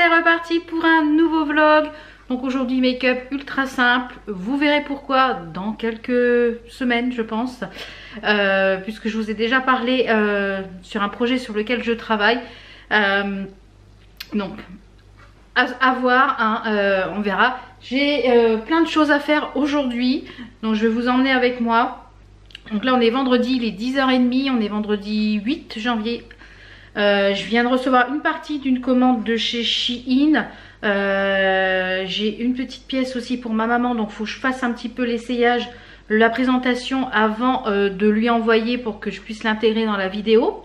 c'est reparti pour un nouveau vlog. Donc aujourd'hui make-up ultra simple, vous verrez pourquoi dans quelques semaines je pense, puisque je vous ai déjà parlé sur un projet sur lequel je travaille. Donc à voir, hein, on verra. J'ai plein de choses à faire aujourd'hui, donc je vais vous emmener avec moi. Donc là on est vendredi, il est 10h30, on est vendredi 8 janvier. Je viens de recevoir une partie d'une commande de chez Shein. J'ai une petite pièce aussi pour ma maman, donc il faut que je fasse un petit peu l'essayage, la présentation avant de lui envoyer pour que je puisse l'intégrer dans la vidéo.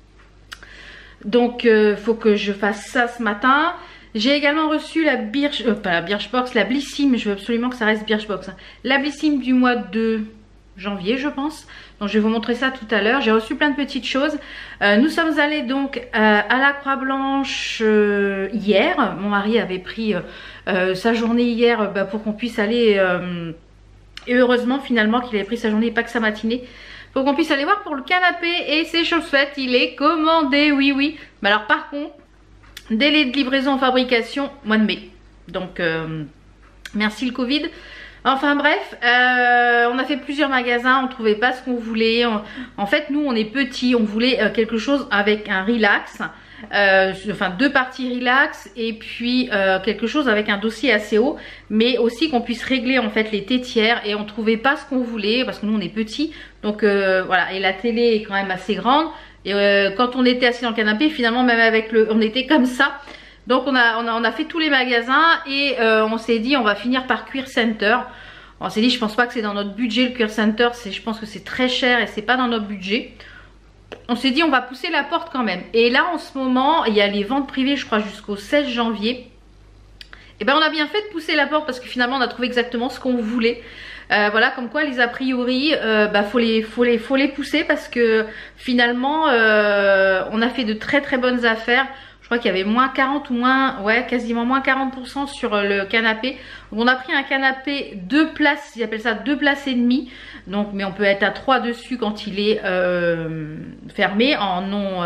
Donc il faut que je fasse ça ce matin. J'ai également reçu la pas la Birchbox, la Blissim, je veux absolument que ça reste Birchbox, hein. La Blissim du mois de janvier je pense, donc je vais vous montrer ça tout à l'heure. J'ai reçu plein de petites choses. Nous sommes allés donc à la Croix-Blanche hier. Mon mari avait pris sa journée hier pour qu'on puisse aller et heureusement finalement qu'il avait pris sa journée et pas que sa matinée pour qu'on puisse aller voir pour le canapé. Et c'est chose faite, il est commandé, oui. Mais alors par contre, délai de livraison en fabrication mois de mai, donc merci le Covid. Enfin bref, on a fait plusieurs magasins, on trouvait pas ce qu'on voulait. En fait, nous, on est petits, on voulait quelque chose avec un relax, enfin 2 parties relax et puis quelque chose avec un dossier assez haut, mais aussi qu'on puisse régler en fait les tétières. Et on trouvait pas ce qu'on voulait parce que nous, on est petits, donc voilà. Et la télé est quand même assez grande. Et quand on était assis dans le canapé, finalement, même avec on était comme ça. Donc on a fait tous les magasins et on s'est dit on va finir par Cuir Center. On s'est dit je pense pas que c'est dans notre budget le Cuir Center, je pense que c'est très cher et c'est pas dans notre budget. On s'est dit on va pousser la porte quand même. Et là en ce moment il y a les ventes privées je crois jusqu'au 16 janvier. Et ben on a bien fait de pousser la porte parce que finalement on a trouvé exactement ce qu'on voulait. Voilà, comme quoi les a priori faut les pousser parce que finalement on a fait de très bonnes affaires. Je crois qu'il y avait moins 40 ou moins, ouais, quasiment moins 40% sur le canapé. Donc on a pris un canapé 2 places, ils appellent ça 2 places et demie. Donc, mais on peut être à 3 dessus quand il est fermé en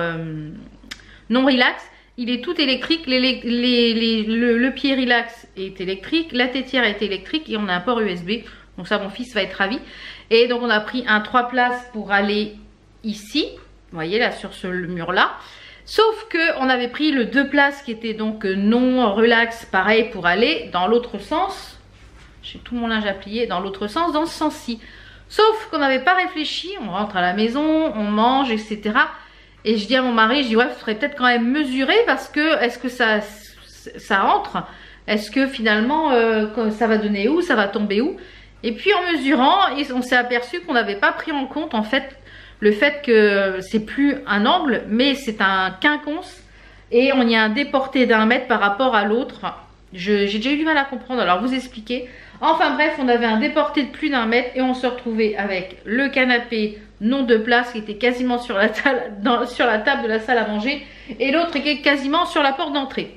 non relax. Il est tout électrique, le pied relax est électrique, la tétière est électrique et on a un port USB. Donc ça mon fils va être ravi. Et donc on a pris un 3 places pour aller ici, vous voyez là sur ce mur là. Sauf que on avait pris le 2 places qui était donc non relax, pareil pour aller dans l'autre sens. J'ai tout mon linge à plier dans l'autre sens, dans ce sens-ci. Sauf qu'on n'avait pas réfléchi, on rentre à la maison, on mange, etc. Et je dis à mon mari, je dis ouais, il faudrait peut-être quand même mesurer parce que est-ce que ça rentre? Est-ce que finalement ça va donner où? Ça va tomber où? Et puis en mesurant, on s'est aperçu qu'on n'avait pas pris en compte en fait le fait que c'est plus un angle, mais c'est un quinconce et on y a un déporté d'1 mètre par rapport à l'autre. J'ai déjà eu du mal à comprendre, alors vous expliquer. Enfin bref, on avait un déporté de plus d'1 mètre et on se retrouvait avec le canapé non 2 places qui était quasiment sur la table de la salle à manger et l'autre qui est quasiment sur la porte d'entrée.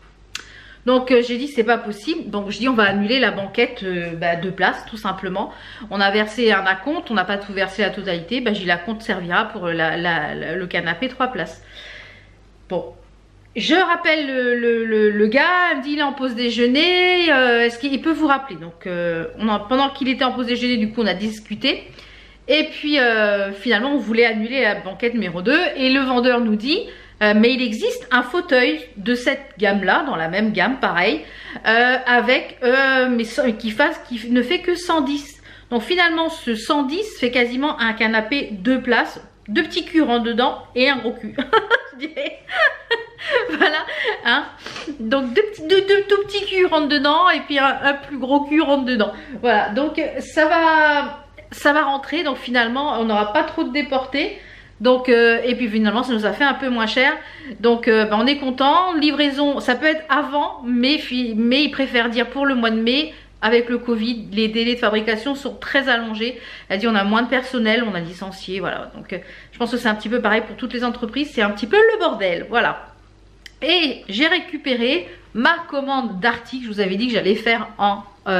Donc j'ai dit c'est pas possible, donc je dis on va annuler la banquette 2 places tout simplement. On a versé un acompte, on n'a pas tout versé la totalité, j'ai dit l'acompte servira pour le canapé 3 places. Bon, je rappelle le gars, il me dit il est en pause déjeuner, est-ce qu'il peut vous rappeler? Donc pendant qu'il était en pause déjeuner du coup on a discuté. Et puis finalement on voulait annuler la banquette numéro 2 et le vendeur nous dit mais il existe un fauteuil de cette gamme là, dans la même gamme pareil, avec mais qui ne fait que 110. Donc finalement ce 110 fait quasiment un canapé 2 places, 2 petits culs rentrent dedans et un gros cul. Je dirais. Voilà, hein. Donc deux tout petits culs rentrent dedans et puis un plus gros cul rentre dedans. Voilà, donc ça va rentrer, donc finalement on n'aura pas trop de déportés. Donc et puis finalement ça nous a fait un peu moins cher. Donc on est content. Livraison, ça peut être avant, mais ils préfèrent dire pour le mois de mai. Avec le Covid, les délais de fabrication sont très allongés. Elle dit on a moins de personnel, on a licencié, voilà. Donc je pense que c'est un petit peu pareil pour toutes les entreprises, c'est un petit peu le bordel, voilà. Et j'ai récupéré ma commande d'articles. Je vous avais dit que j'allais faire en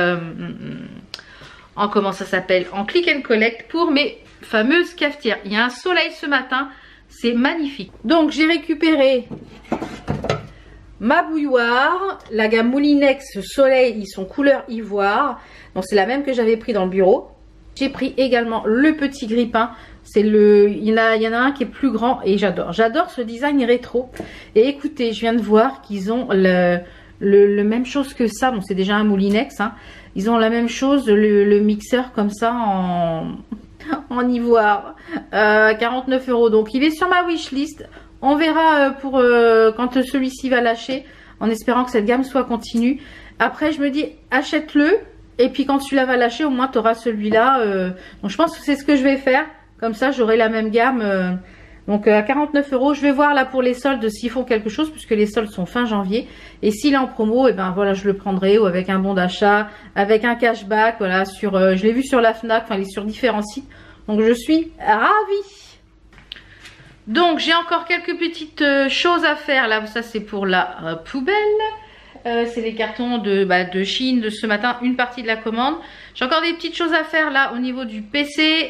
comment ça s'appelle, en click and collect pour mes fameuses cafetières. Il y a un soleil ce matin, c'est magnifique. Donc j'ai récupéré ma bouilloire, la gamme Moulinex Soleil, ils sont couleur ivoire. Donc c'est la même que j'avais pris dans le bureau. J'ai pris également le petit grille-pain. C'est il y en a un qui est plus grand et j'adore. J'adore ce design rétro. Et écoutez, je viens de voir qu'ils ont le même chose que ça. Bon, c'est déjà un Moulinex, hein. Ils ont la même chose, le mixeur comme ça en ivoire, 49 €. Donc il est sur ma wishlist. On verra pour quand celui-ci va lâcher, en espérant que cette gamme soit continue. Après je me dis achète-le et puis quand celui-là va lâcher, au moins tu auras celui-là. Donc je pense que c'est ce que je vais faire. Comme ça j'aurai la même gamme. Donc à 49 €, je vais voir là pour les soldes s'ils font quelque chose, puisque les soldes sont fin janvier. Et s'il est en promo, et ben voilà, je le prendrai, ou avec un bon d'achat, avec un cashback, voilà, je l'ai vu sur la Fnac, enfin il est sur différents sites. Donc je suis ravie. Donc j'ai encore quelques petites choses à faire là, ça c'est pour la poubelle. C'est les cartons de Chine de ce matin, une partie de la commande. J'ai encore des petites choses à faire là au niveau du PC.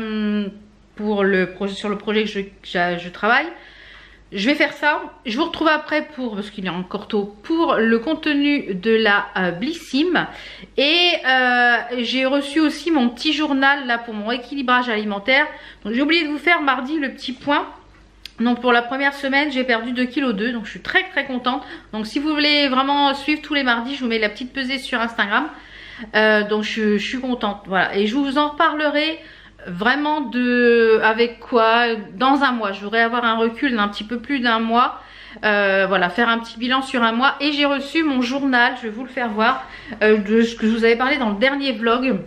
Sur le projet que je travaille. Je vais faire ça. Je vous retrouve après parce qu'il est encore tôt, pour le contenu de la Blissim. Et j'ai reçu aussi mon petit journal là pour mon équilibrage alimentaire. Donc j'ai oublié de vous faire mardi le petit point. Donc pour la première semaine j'ai perdu 2,2 kg, donc je suis très contente. Donc si vous voulez vraiment suivre tous les mardis, je vous mets la petite pesée sur Instagram. Donc je suis contente, voilà. Et je vous en reparlerai vraiment avec quoi dans un mois. Je voudrais avoir un recul d'un petit peu plus d'un mois, voilà, faire un petit bilan sur un mois. Et j'ai reçu mon journal, je vais vous le faire voir, de ce que je vous avais parlé dans le dernier vlog,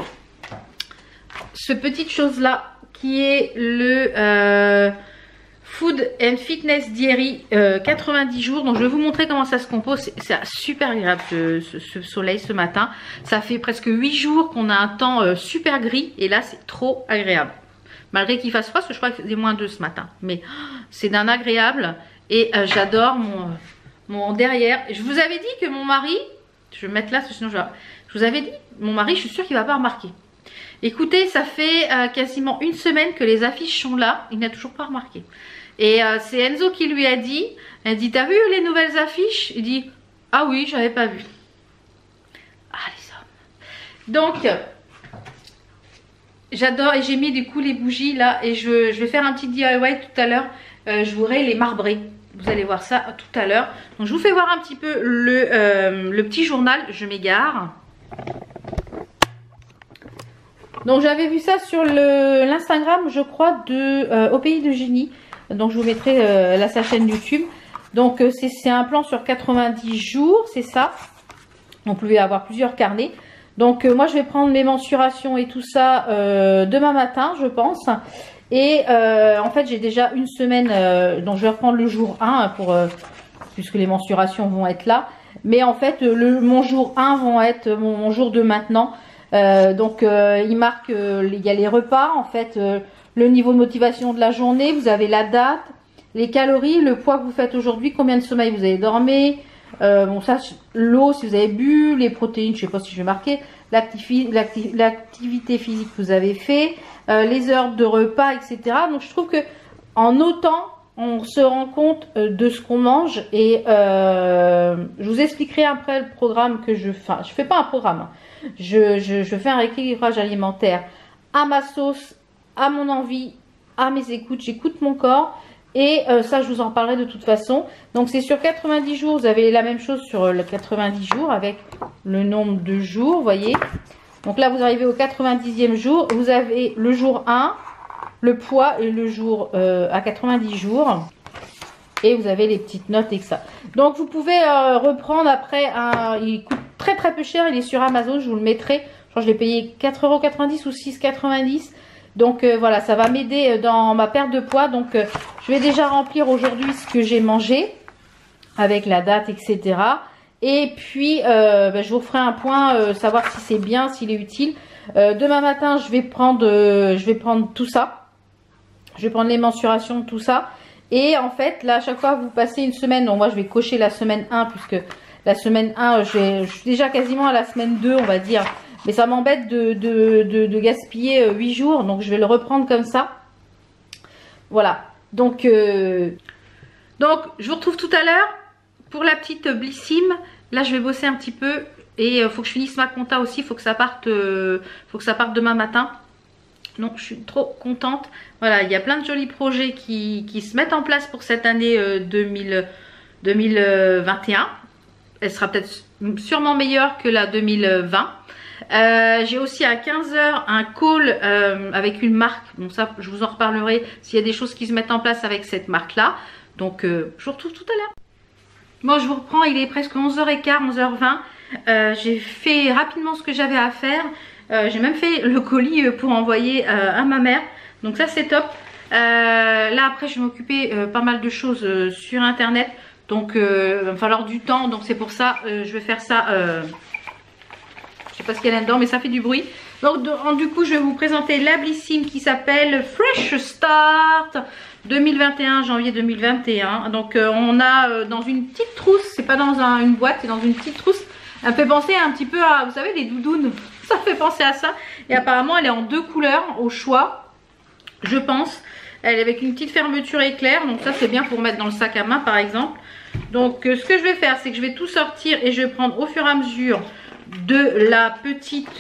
ce petite chose là qui est le Food and Fitness Diary 90 jours. Donc je vais vous montrer comment ça se compose. C'est super agréable ce soleil ce matin. Ça fait presque 8 jours qu'on a un temps super gris. Et là c'est trop agréable. Malgré qu'il fasse froid, parce que je crois qu'il faisait -2 ce matin. Mais c'est d'un agréable. Et j'adore mon derrière. Je vous avais dit que mon mari... Je vais mettre là, sinon je vous avais dit, mon mari, je suis sûre qu'il ne va pas remarquer. Écoutez, ça fait quasiment une semaine que les affiches sont là. Il n'a toujours pas remarqué. Et c'est Enzo qui lui a dit, elle dit, t'as vu les nouvelles affiches? Il dit, ah oui, j'avais pas vu. Ah les hommes. Donc, j'adore, et j'ai mis du coup les bougies là, et je vais faire un petit DIY tout à l'heure. Je voudrais les marbrer. Vous allez voir ça tout à l'heure. Donc je vous fais voir un petit peu le petit journal. Je m'égare. Donc j'avais vu ça sur l'Instagram, je crois, Au Pays de Génie. Donc je vous mettrai sa chaîne YouTube. Donc c'est un plan sur 90 jours, c'est ça. On pouvait avoir plusieurs carnets. Donc moi je vais prendre mes mensurations et tout ça demain matin, je pense. Et en fait j'ai déjà une semaine, donc je vais reprendre le jour 1 puisque les mensurations vont être là. Mais en fait mon jour 1 vont être mon jour de maintenant. Il marque, il y a les repas, en fait, le niveau de motivation de la journée, vous avez la date, les calories, le poids que vous faites aujourd'hui, combien de sommeil vous avez dormi, bon ça, l'eau si vous avez bu, les protéines, je sais pas si je vais marquer, l'activité physique que vous avez fait, les heures de repas, etc. Donc je trouve que en autant, on se rend compte de ce qu'on mange et je vous expliquerai après le programme que je fais. Je fais pas un programme, je fais un rééquilibrage alimentaire à ma sauce, à mon envie, à mes écoutes. J'écoute mon corps et ça je vous en parlerai de toute façon. Donc c'est sur 90 jours, vous avez la même chose sur le 90 jours avec le nombre de jours, vous voyez. Donc là vous arrivez au 90e jour, vous avez le jour 1, le poids et le jour à 90 jours. Et vous avez les petites notes et que ça. Donc vous pouvez reprendre après. Il coûte très peu cher. Il est sur Amazon. Je vous le mettrai. Je crois que je l'ai payé 4,90 € ou 6,90 €. Donc voilà, ça va m'aider dans ma perte de poids. Donc je vais déjà remplir aujourd'hui ce que j'ai mangé. Avec la date, etc. Et puis je vous ferai un point. Savoir si c'est bien, s'il est utile. Demain matin, je vais prendre tout ça. Je vais prendre les mensurations, tout ça. Et en fait, là, à chaque fois, vous passez une semaine. Donc moi, je vais cocher la semaine 1, puisque la semaine 1, je suis déjà quasiment à la semaine 2, on va dire. Mais ça m'embête de gaspiller 8 jours. Donc, je vais le reprendre comme ça. Voilà. Donc je vous retrouve tout à l'heure pour la petite Blissim, là je vais bosser un petit peu et il faut que je finisse ma compta aussi, faut que ça parte demain matin. Donc je suis trop contente. Voilà, il y a plein de jolis projets qui se mettent en place pour cette année 2021. Elle sera peut-être sûrement meilleure que la 2020. J'ai aussi à 15 h un call avec une marque. Bon ça je vous en reparlerai s'il y a des choses qui se mettent en place avec cette marque là. Donc je vous retrouve tout à l'heure. Bon je vous reprends, il est presque 11h15, 11h20. J'ai fait rapidement ce que j'avais à faire. J'ai même fait le colis pour envoyer à ma mère. Donc ça c'est top. Là après je vais m'occuper pas mal de choses sur internet. Donc il va me falloir du temps. Donc c'est pour ça je vais faire ça. Je sais pas ce qu'il y a là-dedans mais ça fait du bruit. Donc du coup je vais vous présenter la Blissim qui s'appelle Fresh Start 2021, janvier 2021. Donc on a dans une petite trousse. C'est pas dans une boîte, c'est dans une petite trousse. Elle me fait penser un petit peu à, vous savez, les doudounes. Ça fait penser à ça. Et apparemment, elle est en 2 couleurs au choix, je pense. Elle est avec une petite fermeture éclair. Donc ça, c'est bien pour mettre dans le sac à main, par exemple. Donc, ce que je vais faire, c'est que je vais tout sortir et je vais prendre au fur et à mesure de la petite...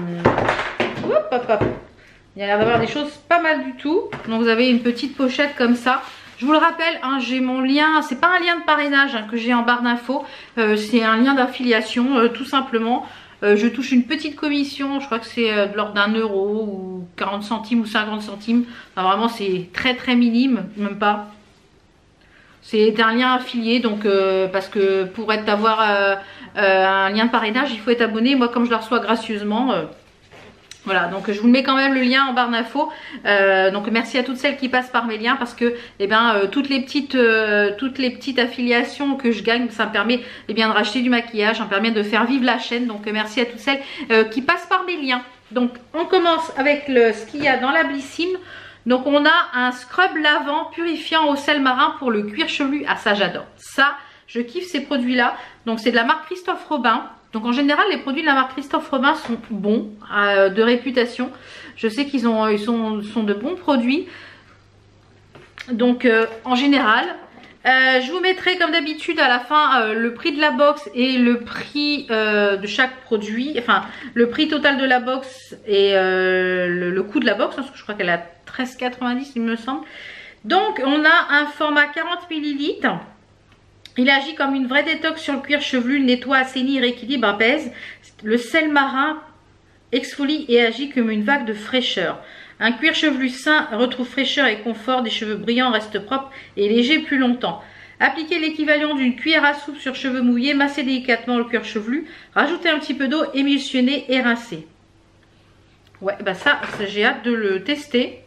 Hop, hop, hop. Il y a l'air d'avoir des choses pas mal du tout. Donc, vous avez une petite pochette comme ça. Je vous le rappelle, hein, j'ai mon lien, c'est pas un lien de parrainage hein, que j'ai en barre d'infos, c'est un lien d'affiliation tout simplement. Je touche une petite commission, je crois que c'est de l'ordre d'1 € ou 40 centimes ou 50 centimes. Enfin, vraiment c'est très très minime, même pas. C'est un lien affilié donc parce que pour avoir un lien de parrainage il faut être abonné. Moi comme je la reçois gracieusement... Voilà, donc je vous mets quand même le lien en barre d'infos. Donc merci à toutes celles qui passent par mes liens parce que eh bien, toutes les petites affiliations que je gagne, ça me permet eh bien, de racheter du maquillage, ça me permet de faire vivre la chaîne. Donc merci à toutes celles qui passent par mes liens. Donc on commence avec ce qu'il y a dans la Blissim. Donc on a un scrub lavant purifiant au sel marin pour le cuir chevelu. Ah ça j'adore, ça je kiffe ces produits là. Donc c'est de la marque Christophe Robin. Donc en général les produits de la marque Christophe Robin sont bons, de réputation. Je sais qu'ils sont de bons produits. Donc en général, je vous mettrai comme d'habitude à la fin le prix de la box et le prix de chaque produit. Enfin le prix total de la box et le coût de la box. Parce que je crois qu'elle a 13,90 il me semble. Donc on a un format 40 ml. Il agit comme une vraie détox sur le cuir chevelu, nettoie, assainit, rééquilibre, apaise. Le sel marin exfolie et agit comme une vague de fraîcheur. Un cuir chevelu sain retrouve fraîcheur et confort, des cheveux brillants restent propres et légers plus longtemps. Appliquez l'équivalent d'une cuillère à soupe sur cheveux mouillés, massez délicatement le cuir chevelu, rajoutez un petit peu d'eau, émulsionnez et rincez. Ouais, bah ça j'ai hâte de le tester.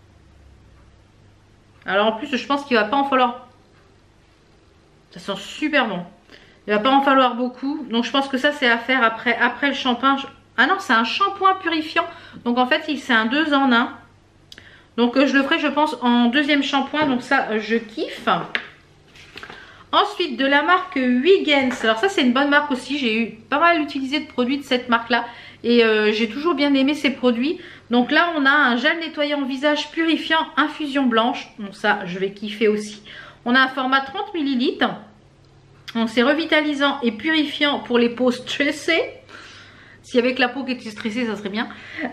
Alors en plus, je pense qu'il va pas en falloir... Ça sent super bon. Il va pas en falloir beaucoup. Donc je pense que ça c'est à faire après le shampoing. Ah non, c'est un shampoing purifiant. Donc en fait c'est un 2 en 1. Donc je le ferai je pense en deuxième shampoing. Donc ça je kiffe. Ensuite de la marque Huygens. Alors ça c'est une bonne marque aussi. J'ai eu pas mal utilisé de produits de cette marque là. Et j'ai toujours bien aimé ces produits. Donc là on a un gel nettoyant visage purifiant infusion blanche. Donc ça je vais kiffer aussi. On a un format 30 ml. Donc c'est revitalisant et purifiant pour les peaux stressées. Si avec la peau qui était stressée, ça serait bien.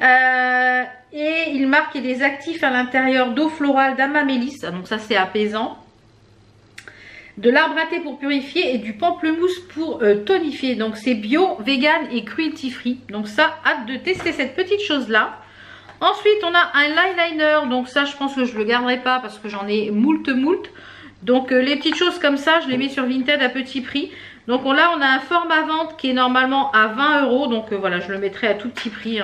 Et il marque des actifs à l'intérieur d'eau florale d'amamélis. Donc ça c'est apaisant. De l'arbre à thé pour purifier et du pamplemousse pour tonifier. Donc c'est bio, vegan et cruelty free. Donc ça, hâte de tester cette petite chose là. Ensuite on a un eyeliner. Donc ça je pense que je le garderai pas parce que j'en ai moult. Donc les petites choses comme ça, je les mets sur Vinted à petit prix. Donc là on a un format vente qui est normalement à 20 €. Donc voilà, je le mettrai à tout petit prix. Hein.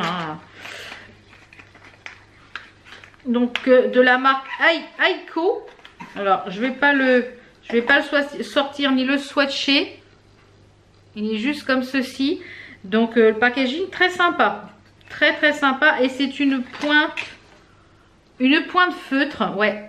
Donc de la marque Aiko. Alors je vais pas le sortir ni le swatcher. Il est juste comme ceci. Donc le packaging très sympa. Très sympa. Et c'est une pointe feutre. Ouais.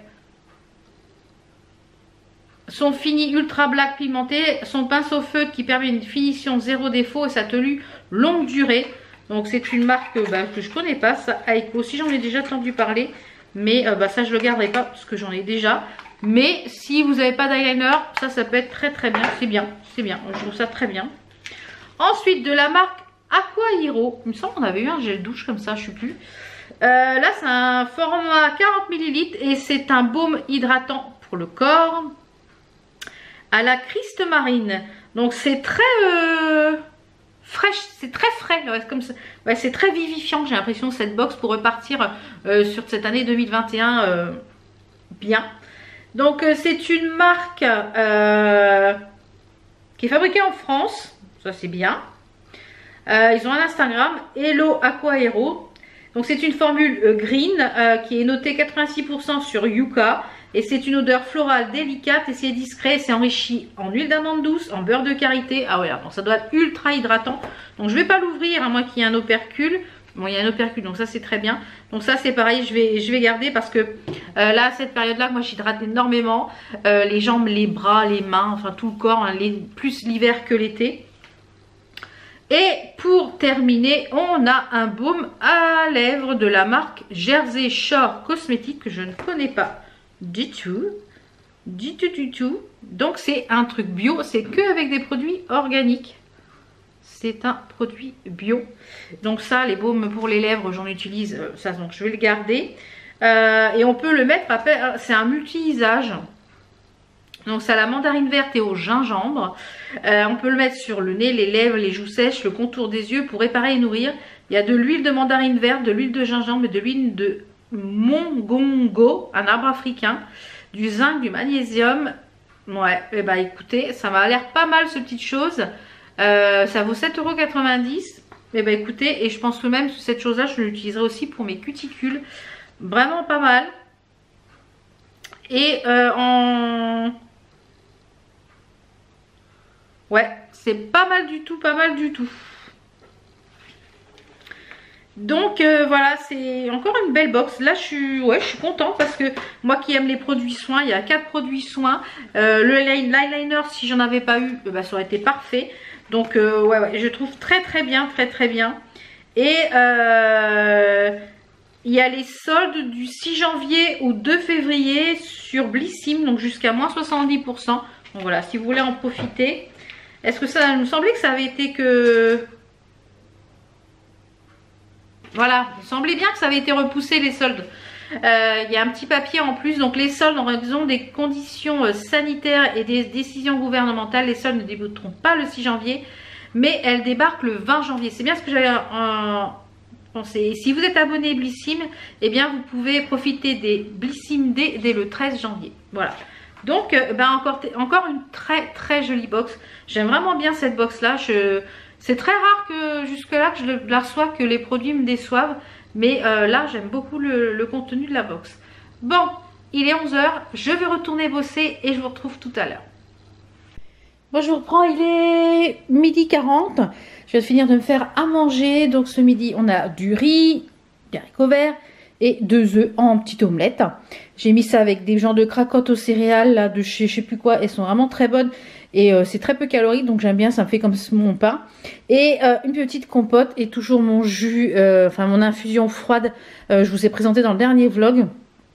Son fini ultra black pigmenté, son pinceau feutre qui permet une finition zéro défaut et sa tenue longue durée. Donc c'est une marque que je connais pas, ça Aiko. Si j'en ai déjà entendu parler, mais ça je le garderai pas parce que j'en ai déjà. Mais si vous n'avez pas d'eyeliner, ça peut être très bien. C'est bien, je trouve ça très bien. Ensuite, de la marque Aqua Hero. Il me semble qu'on avait eu un gel douche comme ça, je ne sais plus. Là, c'est un format 40 ml et c'est un baume hydratant pour le corps à la Christ Marine. Donc, c'est très fraîche, c'est très frais. Comme ça. Ouais, c'est très vivifiant. J'ai l'impression cette box pour repartir sur cette année 2021 bien. Donc, c'est une marque qui est fabriquée en France. Ça, c'est bien. Ils ont un Instagram, Hello Aqua Hero. Donc c'est une formule green qui est notée 86% sur Yuka. Et c'est une odeur florale délicate et c'est discret. C'est enrichi en huile d'amande douce, en beurre de karité. Ah voilà, donc ça doit être ultra hydratant. Donc je ne vais pas l'ouvrir à moins qu'il y ait un opercule. Bon, il y a un opercule, donc ça c'est très bien. Donc ça c'est pareil, je vais garder parce que là, cette période-là, moi j'hydrate énormément. Les jambes, les bras, les mains, enfin tout le corps, hein, plus l'hiver que l'été. Et pour terminer, on a un baume à lèvres de la marque Jersey Shore Cosmétiques que je ne connais pas du tout. Donc c'est un truc bio, c'est que avec des produits organiques. C'est un produit bio. Donc ça, les baumes pour les lèvres, j'en utilise ça, donc je vais le garder. Et on peut le mettre, c'est un multi-usage. Donc c'est à la mandarine verte et au gingembre. On peut le mettre sur le nez, les lèvres, les joues sèches, le contour des yeux pour réparer et nourrir. Il y a de l'huile de mandarine verte, de l'huile de gingembre et de l'huile de mongongo, un arbre africain, du zinc, du magnésium. Ouais, et bah écoutez, ça m'a l'air pas mal ce petite chose. Ça vaut 7,90 €. Et bah écoutez, et je pense que même cette chose-là, je l'utiliserai aussi pour mes cuticules. Vraiment pas mal. Et ouais, c'est pas mal du tout, Donc voilà, c'est encore une belle box. Là, je suis contente parce que moi qui aime les produits soins, il y a 4 produits soins. L'eyeliner, si j'en avais pas eu, bah, ça aurait été parfait. Donc ouais, je trouve très bien. Et il y a les soldes du 6 janvier au 2 février sur Blissim, donc jusqu'à moins 70%. Donc voilà, si vous voulez en profiter. Est-ce que ça me semblait que ça avait été que... Voilà, il semblait bien que ça avait été repoussé les soldes. Il y a un petit papier en plus. Donc les soldes en raison des conditions sanitaires et des décisions gouvernementales, les soldes ne débuteront pas le 6 janvier, mais elles débarquent le 20 janvier. C'est bien ce que j'avais pensé. Et si vous êtes abonné Blissim, eh bien vous pouvez profiter des Blissim dès le 13 janvier. Voilà. Donc ben encore une très jolie box. J'aime vraiment bien cette box là. C'est très rare que jusque là que je la reçois, que les produits me déçoivent. Mais là j'aime beaucoup le contenu de la box. Bon, il est 11 h, je vais retourner bosser et je vous retrouve tout à l'heure. Bon, je vous reprends, il est 12h40. Je viens de finir de me faire à manger. Donc ce midi on a du riz, des haricots verts et 2 œufs en petite omelette. J'ai mis ça avec des genres de cracottes aux céréales là, de chez je sais plus quoi. Elles sont vraiment très bonnes et c'est très peu calorique, donc j'aime bien, ça me fait comme mon pain. Et une petite compote et toujours mon jus, enfin mon infusion froide. Je vous ai présenté dans le dernier vlog.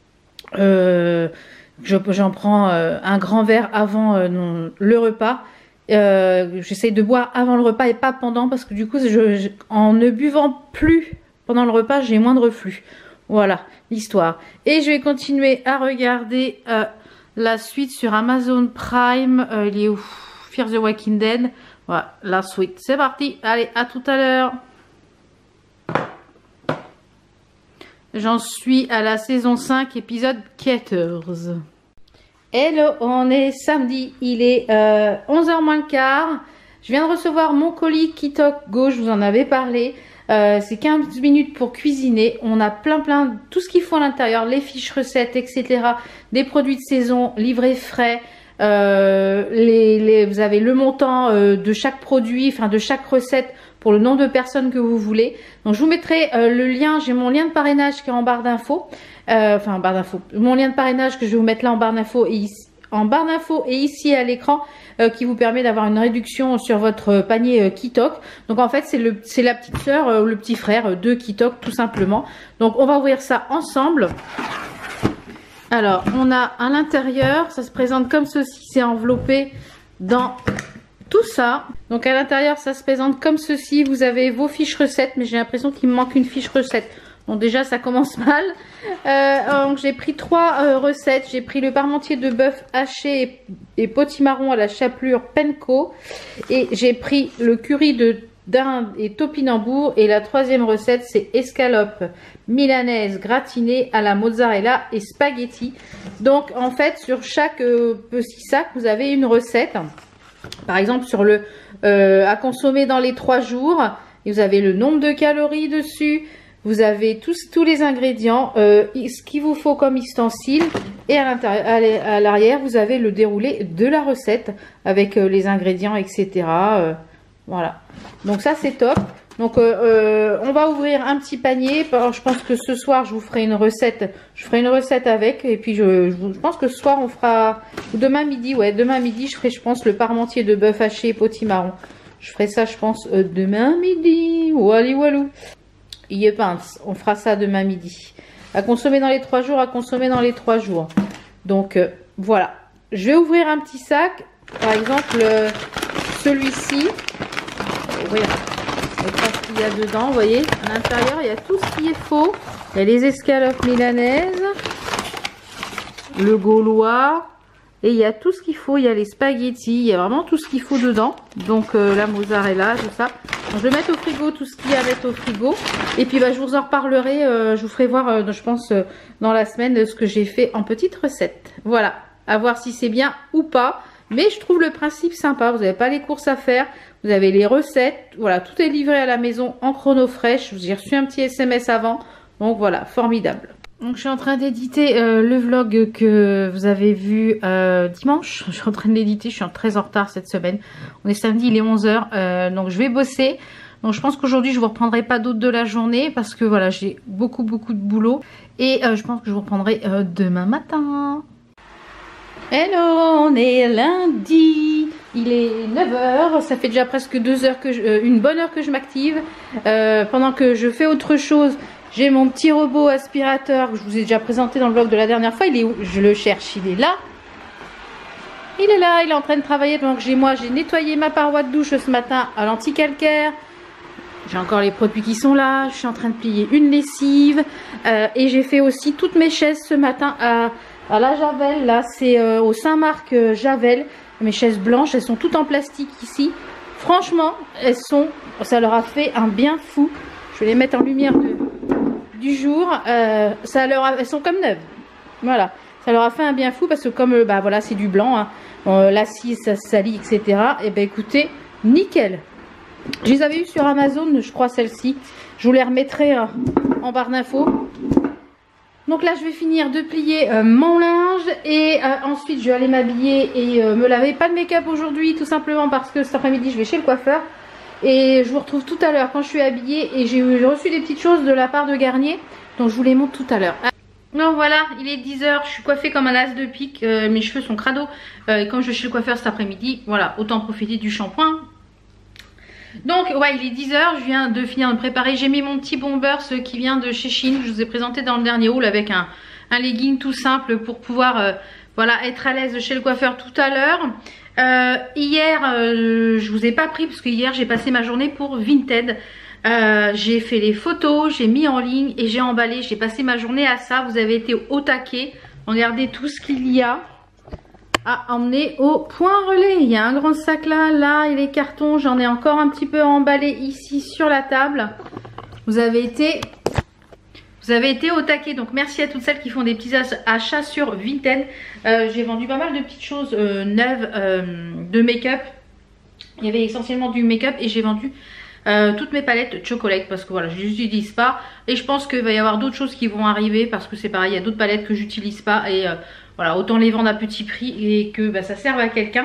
J'en prends un grand verre avant le repas. J'essaye de boire avant le repas et pas pendant, parce que du coup en ne buvant plus pendant le repas, j'ai moins de reflux. Voilà l'histoire. Et je vais continuer à regarder la suite sur Amazon Prime. Il est où? Fear the Walking Dead. Voilà, la suite. C'est parti. Allez, à tout à l'heure. J'en suis à la saison 5, épisode 14. Hello, on est samedi. Il est 11h moins le quart. Je viens de recevoir mon colis Kitok Go, je vous en avais parlé. C'est 15 minutes pour cuisiner. On a plein tout ce qu'il faut à l'intérieur, les fiches recettes, etc. Des produits de saison, livrés frais. Vous avez le montant de chaque produit, enfin de chaque recette pour le nombre de personnes que vous voulez. Donc je vous mettrai le lien, j'ai mon lien de parrainage qui est en barre d'infos. Enfin en barre d'infos. Mon lien de parrainage que je vais vous mettre là en barre d'infos et ici à l'écran, qui vous permet d'avoir une réduction sur votre panier Kitok. Donc en fait c'est la petite sœur ou le petit frère de Kitok tout simplement. Donc on va ouvrir ça ensemble. Alors, on a à l'intérieur, ça se présente comme ceci, c'est enveloppé dans tout ça. Donc à l'intérieur, ça se présente comme ceci. Vous avez vos fiches recettes, mais j'ai l'impression qu'il me manque une fiche recette. Donc déjà, ça commence mal. Donc j'ai pris 3 recettes. J'ai pris le parmentier de bœuf haché et potimarron à la chapelure Penco. Et j'ai pris le curry de dinde et topinambour. Et la 3e recette, c'est escalope milanaise gratinée à la mozzarella et spaghetti. Donc en fait, sur chaque petit sac, vous avez une recette. Par exemple, sur le à consommer dans les 3 jours, et vous avez le nombre de calories dessus. Vous avez tous les ingrédients, ce qu'il vous faut comme ustensile. Et à l'arrière, vous avez le déroulé de la recette avec les ingrédients, etc. Voilà. Donc ça, c'est top. Donc on va ouvrir un petit panier. Alors, je pense que ce soir, je vous ferai une recette. Je ferai une recette avec. Et puis je pense que ce soir, on fera... Demain midi, ouais. Demain midi, je ferai, je pense, le parmentier de bœuf haché et potimarron. Je ferai ça, je pense, demain midi. Wally walou. Il pince, on fera ça demain midi. À consommer dans les 3 jours, à consommer dans les 3 jours. Donc voilà. Je vais ouvrir un petit sac. Par exemple, celui-ci. Voilà. Ce qu'il y a dedans, vous voyez. À l'intérieur, il y a tout ce qui est faux. Il y a les escalopes milanaises. Le gaulois. Et il y a tout ce qu'il faut. Il y a les spaghettis. Il y a vraiment tout ce qu'il faut dedans. Donc la mozzarella, tout ça. Donc, je vais mettre au frigo tout ce qu'il y a à mettre au frigo. Et puis bah, je vous en reparlerai. Je vous ferai voir, je pense, dans la semaine, ce que j'ai fait en petite recette. Voilà. À voir si c'est bien ou pas. Mais je trouve le principe sympa. Vous n'avez pas les courses à faire. Vous avez les recettes. Voilà. Tout est livré à la maison en chrono fraîche. J'ai reçu un petit SMS avant. Donc voilà. Formidable. Donc je suis en train d'éditer le vlog que vous avez vu dimanche. Je suis en train de l'éditer, je suis très en retard cette semaine. On est samedi, il est 11 h, donc je vais bosser. Donc je pense qu'aujourd'hui je vous reprendrai pas d'autres de la journée parce que voilà, j'ai beaucoup de boulot. Et je pense que je vous reprendrai demain matin. Hello, on est lundi. Il est 9 h, ça fait déjà presque 2 heures que une bonne heure que je m'active. Pendant que je fais autre chose, j'ai mon petit robot aspirateur que je vous ai déjà présenté dans le vlog de la dernière fois. Il est où? Je le cherche, il est là. Il est là, il est en train de travailler. Donc j'ai nettoyé ma paroi de douche ce matin à l'anti-calcaire. J'ai encore les produits qui sont là. Je suis en train de plier une lessive. Et j'ai fait aussi toutes mes chaises ce matin à la Javel. Là, c'est au Saint-Marc Javel. Mes chaises blanches, elles sont toutes en plastique ici. Franchement, ça leur a fait un bien fou. Je vais les mettre en lumière du jour. Elles sont comme neuves. Voilà. Ça leur a fait un bien fou parce que comme bah voilà, c'est du blanc, hein, l'acier ça se salit, etc. Et ben écoutez, nickel. Je les avais eu sur Amazon, je crois celle-ci. Je vous les remettrai en barre d'infos. Donc là, je vais finir de plier mon linge et ensuite je vais aller m'habiller et me laver. Pas de make-up aujourd'hui, tout simplement parce que cet après-midi, je vais chez le coiffeur. Et je vous retrouve tout à l'heure quand je suis habillée et j'ai reçu des petites choses de la part de Garnier. Donc je vous les montre tout à l'heure. Donc voilà, il est 10 h, je suis coiffée comme un as de pique, mes cheveux sont crado. Et comme je vais chez le coiffeur cet après-midi, voilà, autant profiter du shampoing. Donc ouais, il est 10 h, je viens de finir de préparer. J'ai mis mon petit bombers qui vient de chez Shein. Je vous ai présenté dans le dernier haul avec un legging tout simple pour pouvoir voilà, être à l'aise chez le coiffeur tout à l'heure. Hier, je vous ai pas pris parce que hier j'ai passé ma journée pour Vinted. J'ai fait les photos, j'ai mis en ligne et j'ai emballé. J'ai passé ma journée à ça. Vous avez été au taquet. Regardez tout ce qu'il y a à emmener au point relais. Il y a un grand sac là et les cartons. J'en ai encore un petit peu emballé ici sur la table. Vous avez été au taquet, donc merci à toutes celles qui font des petits achats sur Vinted. J'ai vendu pas mal de petites choses neuves de make-up. Il y avait essentiellement du make-up et j'ai vendu toutes mes palettes chocolate parce que voilà, je les utilise pas. Et je pense qu'il va y avoir d'autres choses qui vont arriver parce que c'est pareil, il y a d'autres palettes que j'utilise pas. Et voilà, autant les vendre à petit prix et que bah, ça serve à quelqu'un.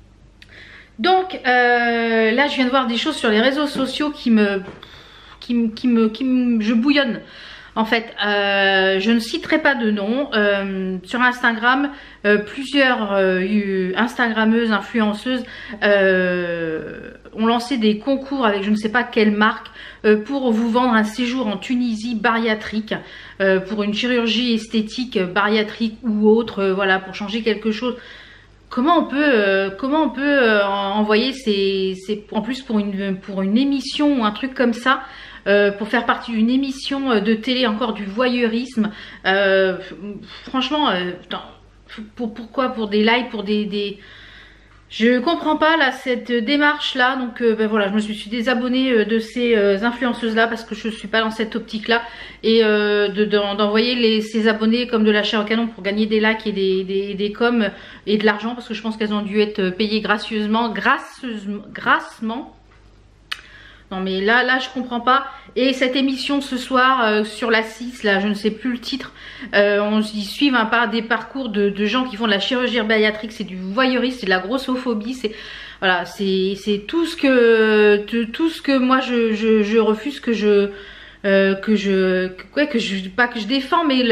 Donc là, je viens de voir des choses sur les réseaux sociaux je bouillonne. En fait, je ne citerai pas de nom. Sur Instagram, plusieurs Instagrammeuses, influenceuses ont lancé des concours avec je ne sais pas quelle marque pour vous vendre un séjour en Tunisie bariatrique, pour une chirurgie esthétique bariatrique ou autre, voilà, pour changer quelque chose. Comment on peut envoyer en plus pour une émission ou un truc comme ça, pour faire partie d'une émission de télé, encore du voyeurisme, franchement, pourquoi pour des likes, pour des... Je comprends pas là cette démarche là, donc ben voilà, je me suis désabonnée de ces influenceuses là parce que je suis pas dans cette optique là, et d'envoyer ces abonnés comme de la chair au canon pour gagner des likes et des coms et de l'argent, parce que je pense qu'elles ont dû être payées grassement. Non mais là je comprends pas. Et cette émission ce soir sur la 6, là je ne sais plus le titre, on y suit des parcours de gens qui font de la chirurgie bariatrique, c'est du voyeurisme, c'est de la grossophobie, c'est voilà, c'est tout ce que moi je refuse, que je défends, mais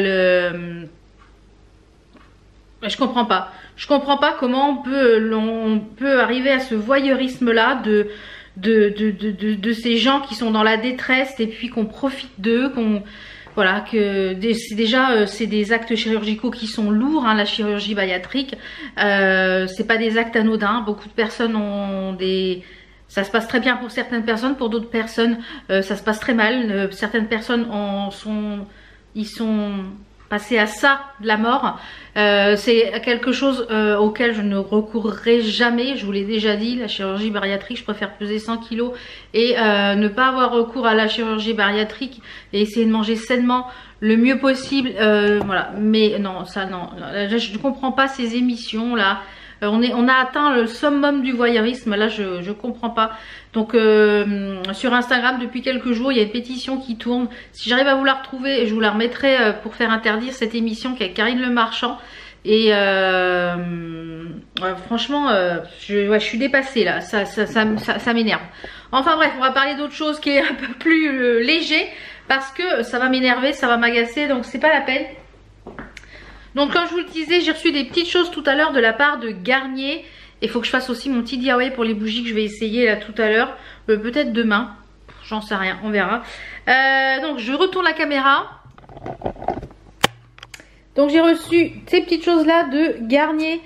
je comprends pas. Je comprends pas comment on peut arriver à ce voyeurisme là de ces gens qui sont dans la détresse et puis qu'on profite d'eux, voilà, c'est des actes chirurgicaux qui sont lourds, hein, la chirurgie bariatrique, c'est pas des actes anodins. Beaucoup de personnes ça se passe très bien pour certaines personnes, pour d'autres personnes ça se passe très mal. Certaines personnes ils sont passés à ça de la mort. C'est quelque chose auquel je ne recourrai jamais. Je vous l'ai déjà dit, la chirurgie bariatrique, je préfère peser 100 kg et ne pas avoir recours à la chirurgie bariatrique et essayer de manger sainement le mieux possible. Voilà, mais non, ça non. Je ne comprends pas ces émissions là. On a atteint le summum du voyeurisme, là je comprends pas. Donc sur Instagram depuis quelques jours il y a une pétition qui tourne. Si j'arrive à vous la retrouver, je vous la remettrai pour faire interdire cette émission qui est Karine Le Marchand. Et franchement je suis dépassée là, ça m'énerve. Enfin bref, on va parler d'autre chose qui est un peu plus léger, parce que ça va m'énerver, ça va m'agacer, donc c'est pas la peine. Donc comme je vous le disais, j'ai reçu des petites choses tout à l'heure de la part de Garnier. Il faut que je fasse aussi mon petit DIY pour les bougies que je vais essayer là tout à l'heure. Peut-être demain, j'en sais rien, on verra. Donc je retourne la caméra. Donc j'ai reçu ces petites choses là de Garnier.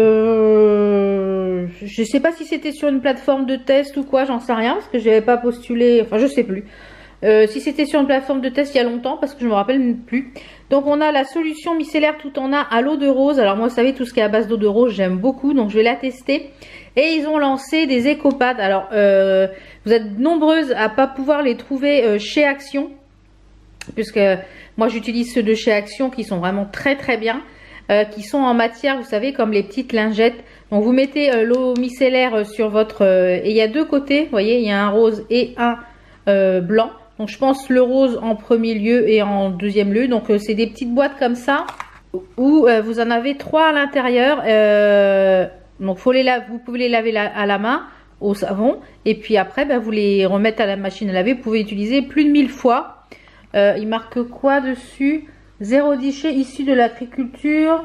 Je sais pas si c'était sur une plateforme de test ou quoi, j'en sais rien, parce que je n'avais pas postulé, enfin je sais plus. Si c'était sur une plateforme de test il y a longtemps, parce que je me rappelle plus. Donc on a la solution micellaire tout en un à l'eau de rose. Alors moi vous savez, tout ce qui est à base d'eau de rose j'aime beaucoup, donc je vais la tester. Et ils ont lancé des écopads. Alors vous êtes nombreuses à pas pouvoir les trouver chez Action, puisque moi j'utilise ceux de chez Action qui sont vraiment très très bien, qui sont en matière, vous savez, comme les petites lingettes. Donc vous mettez l'eau micellaire sur votre... et il y a deux côtés, vous voyez, il y a un rose et un blanc. Donc je pense le rose en premier lieu et en deuxième lieu. Donc c'est des petites boîtes comme ça où vous en avez 3 à l'intérieur. Donc vous pouvez les laver à la main au savon, et puis après vous les remettez à la machine à laver. Vous pouvez utiliser plus de 1000 fois. Il marque quoi dessus? 0 déchet issu de l'agriculture.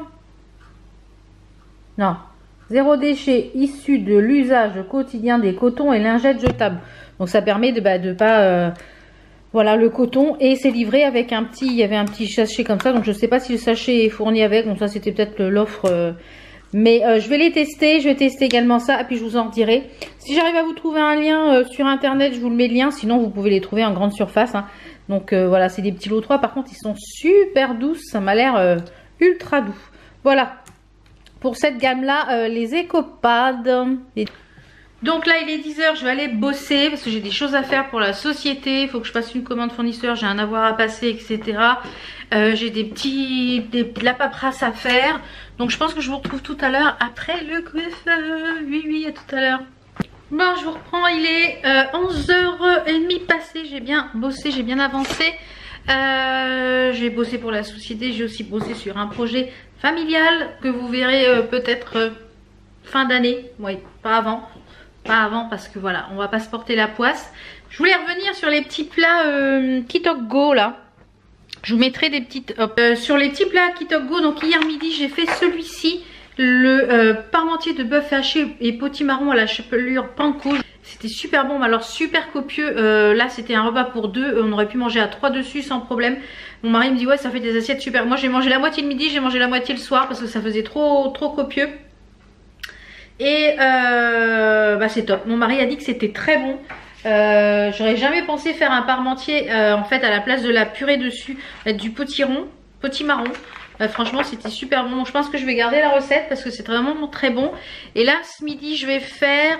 Non, 0 déchet issu de l'usage quotidien des cotons et lingettes jetables. Donc ça permet de pas... voilà le coton, et c'est livré avec il y avait un petit sachet comme ça, donc je sais pas si le sachet est fourni avec, donc ça c'était peut-être l'offre, mais je vais les tester, je vais tester également ça, et puis je vous en dirai. Si j'arrive à vous trouver un lien sur internet, je vous le mets le lien, sinon vous pouvez les trouver en grande surface, hein. Donc voilà, c'est des petits lots 3, par contre ils sont super doux, ça m'a l'air ultra doux. Voilà, pour cette gamme là, les écopads. Donc là il est 10 h, je vais aller bosser parce que j'ai des choses à faire pour la société. Il faut que je passe une commande fournisseur, j'ai un avoir à passer, etc. J'ai de la paperasse à faire. Donc je pense que je vous retrouve tout à l'heure après le coiffeur. Oui, à tout à l'heure. Bon, je vous reprends, il est 11h30 passé. J'ai bien bossé, j'ai bien avancé. J'ai bossé pour la société, j'ai aussi bossé sur un projet familial que vous verrez peut-être fin d'année. Oui, pas avant. Pas avant, parce que voilà, on va pas se porter la poisse. Je voulais revenir sur les petits plats Kitok Go là. Je vous mettrai des petites... sur les petits plats Kitop Go, donc hier midi j'ai fait celui-ci. Le parmentier de bœuf haché et potimarron à la chapelure panko. C'était super bon, alors super copieux. Là c'était un repas pour deux, on aurait pu manger à 3 dessus sans problème. Mon mari me dit ouais ça fait des assiettes super. Moi j'ai mangé la moitié le midi, j'ai mangé la moitié le soir parce que ça faisait trop copieux. Et bah c'est top. Mon mari a dit que c'était très bon. J'aurais jamais pensé faire un parmentier en fait à la place de la purée dessus, mettre du potimarron. Franchement c'était super bon. Donc, je pense que je vais garder la recette parce que c'est vraiment très bon. Et là ce midi je vais faire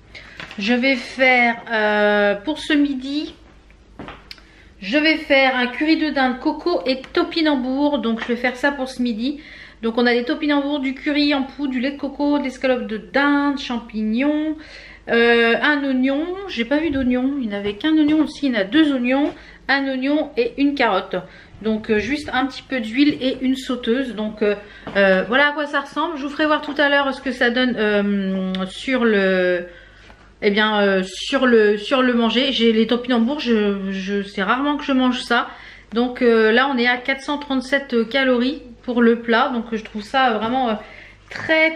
pour ce midi je vais faire un curry de dinde coco et topinambour. Donc je vais faire ça pour ce midi. Donc on a des topinambours, du curry en poudre, du lait de coco, de l'escalope de dinde, champignons, un oignon. J'ai pas vu d'oignon, il n'y avait qu'un oignon aussi. Il y en a 2 oignons, un oignon et une carotte. Donc juste un petit peu d'huile et une sauteuse. Donc voilà à quoi ça ressemble. Je vous ferai voir tout à l'heure ce que ça donne sur le... Eh bien sur le manger. J'ai les topinambours, c'est rarement que je mange ça. Donc là on est à 437 calories pour le plat. Donc je trouve ça vraiment très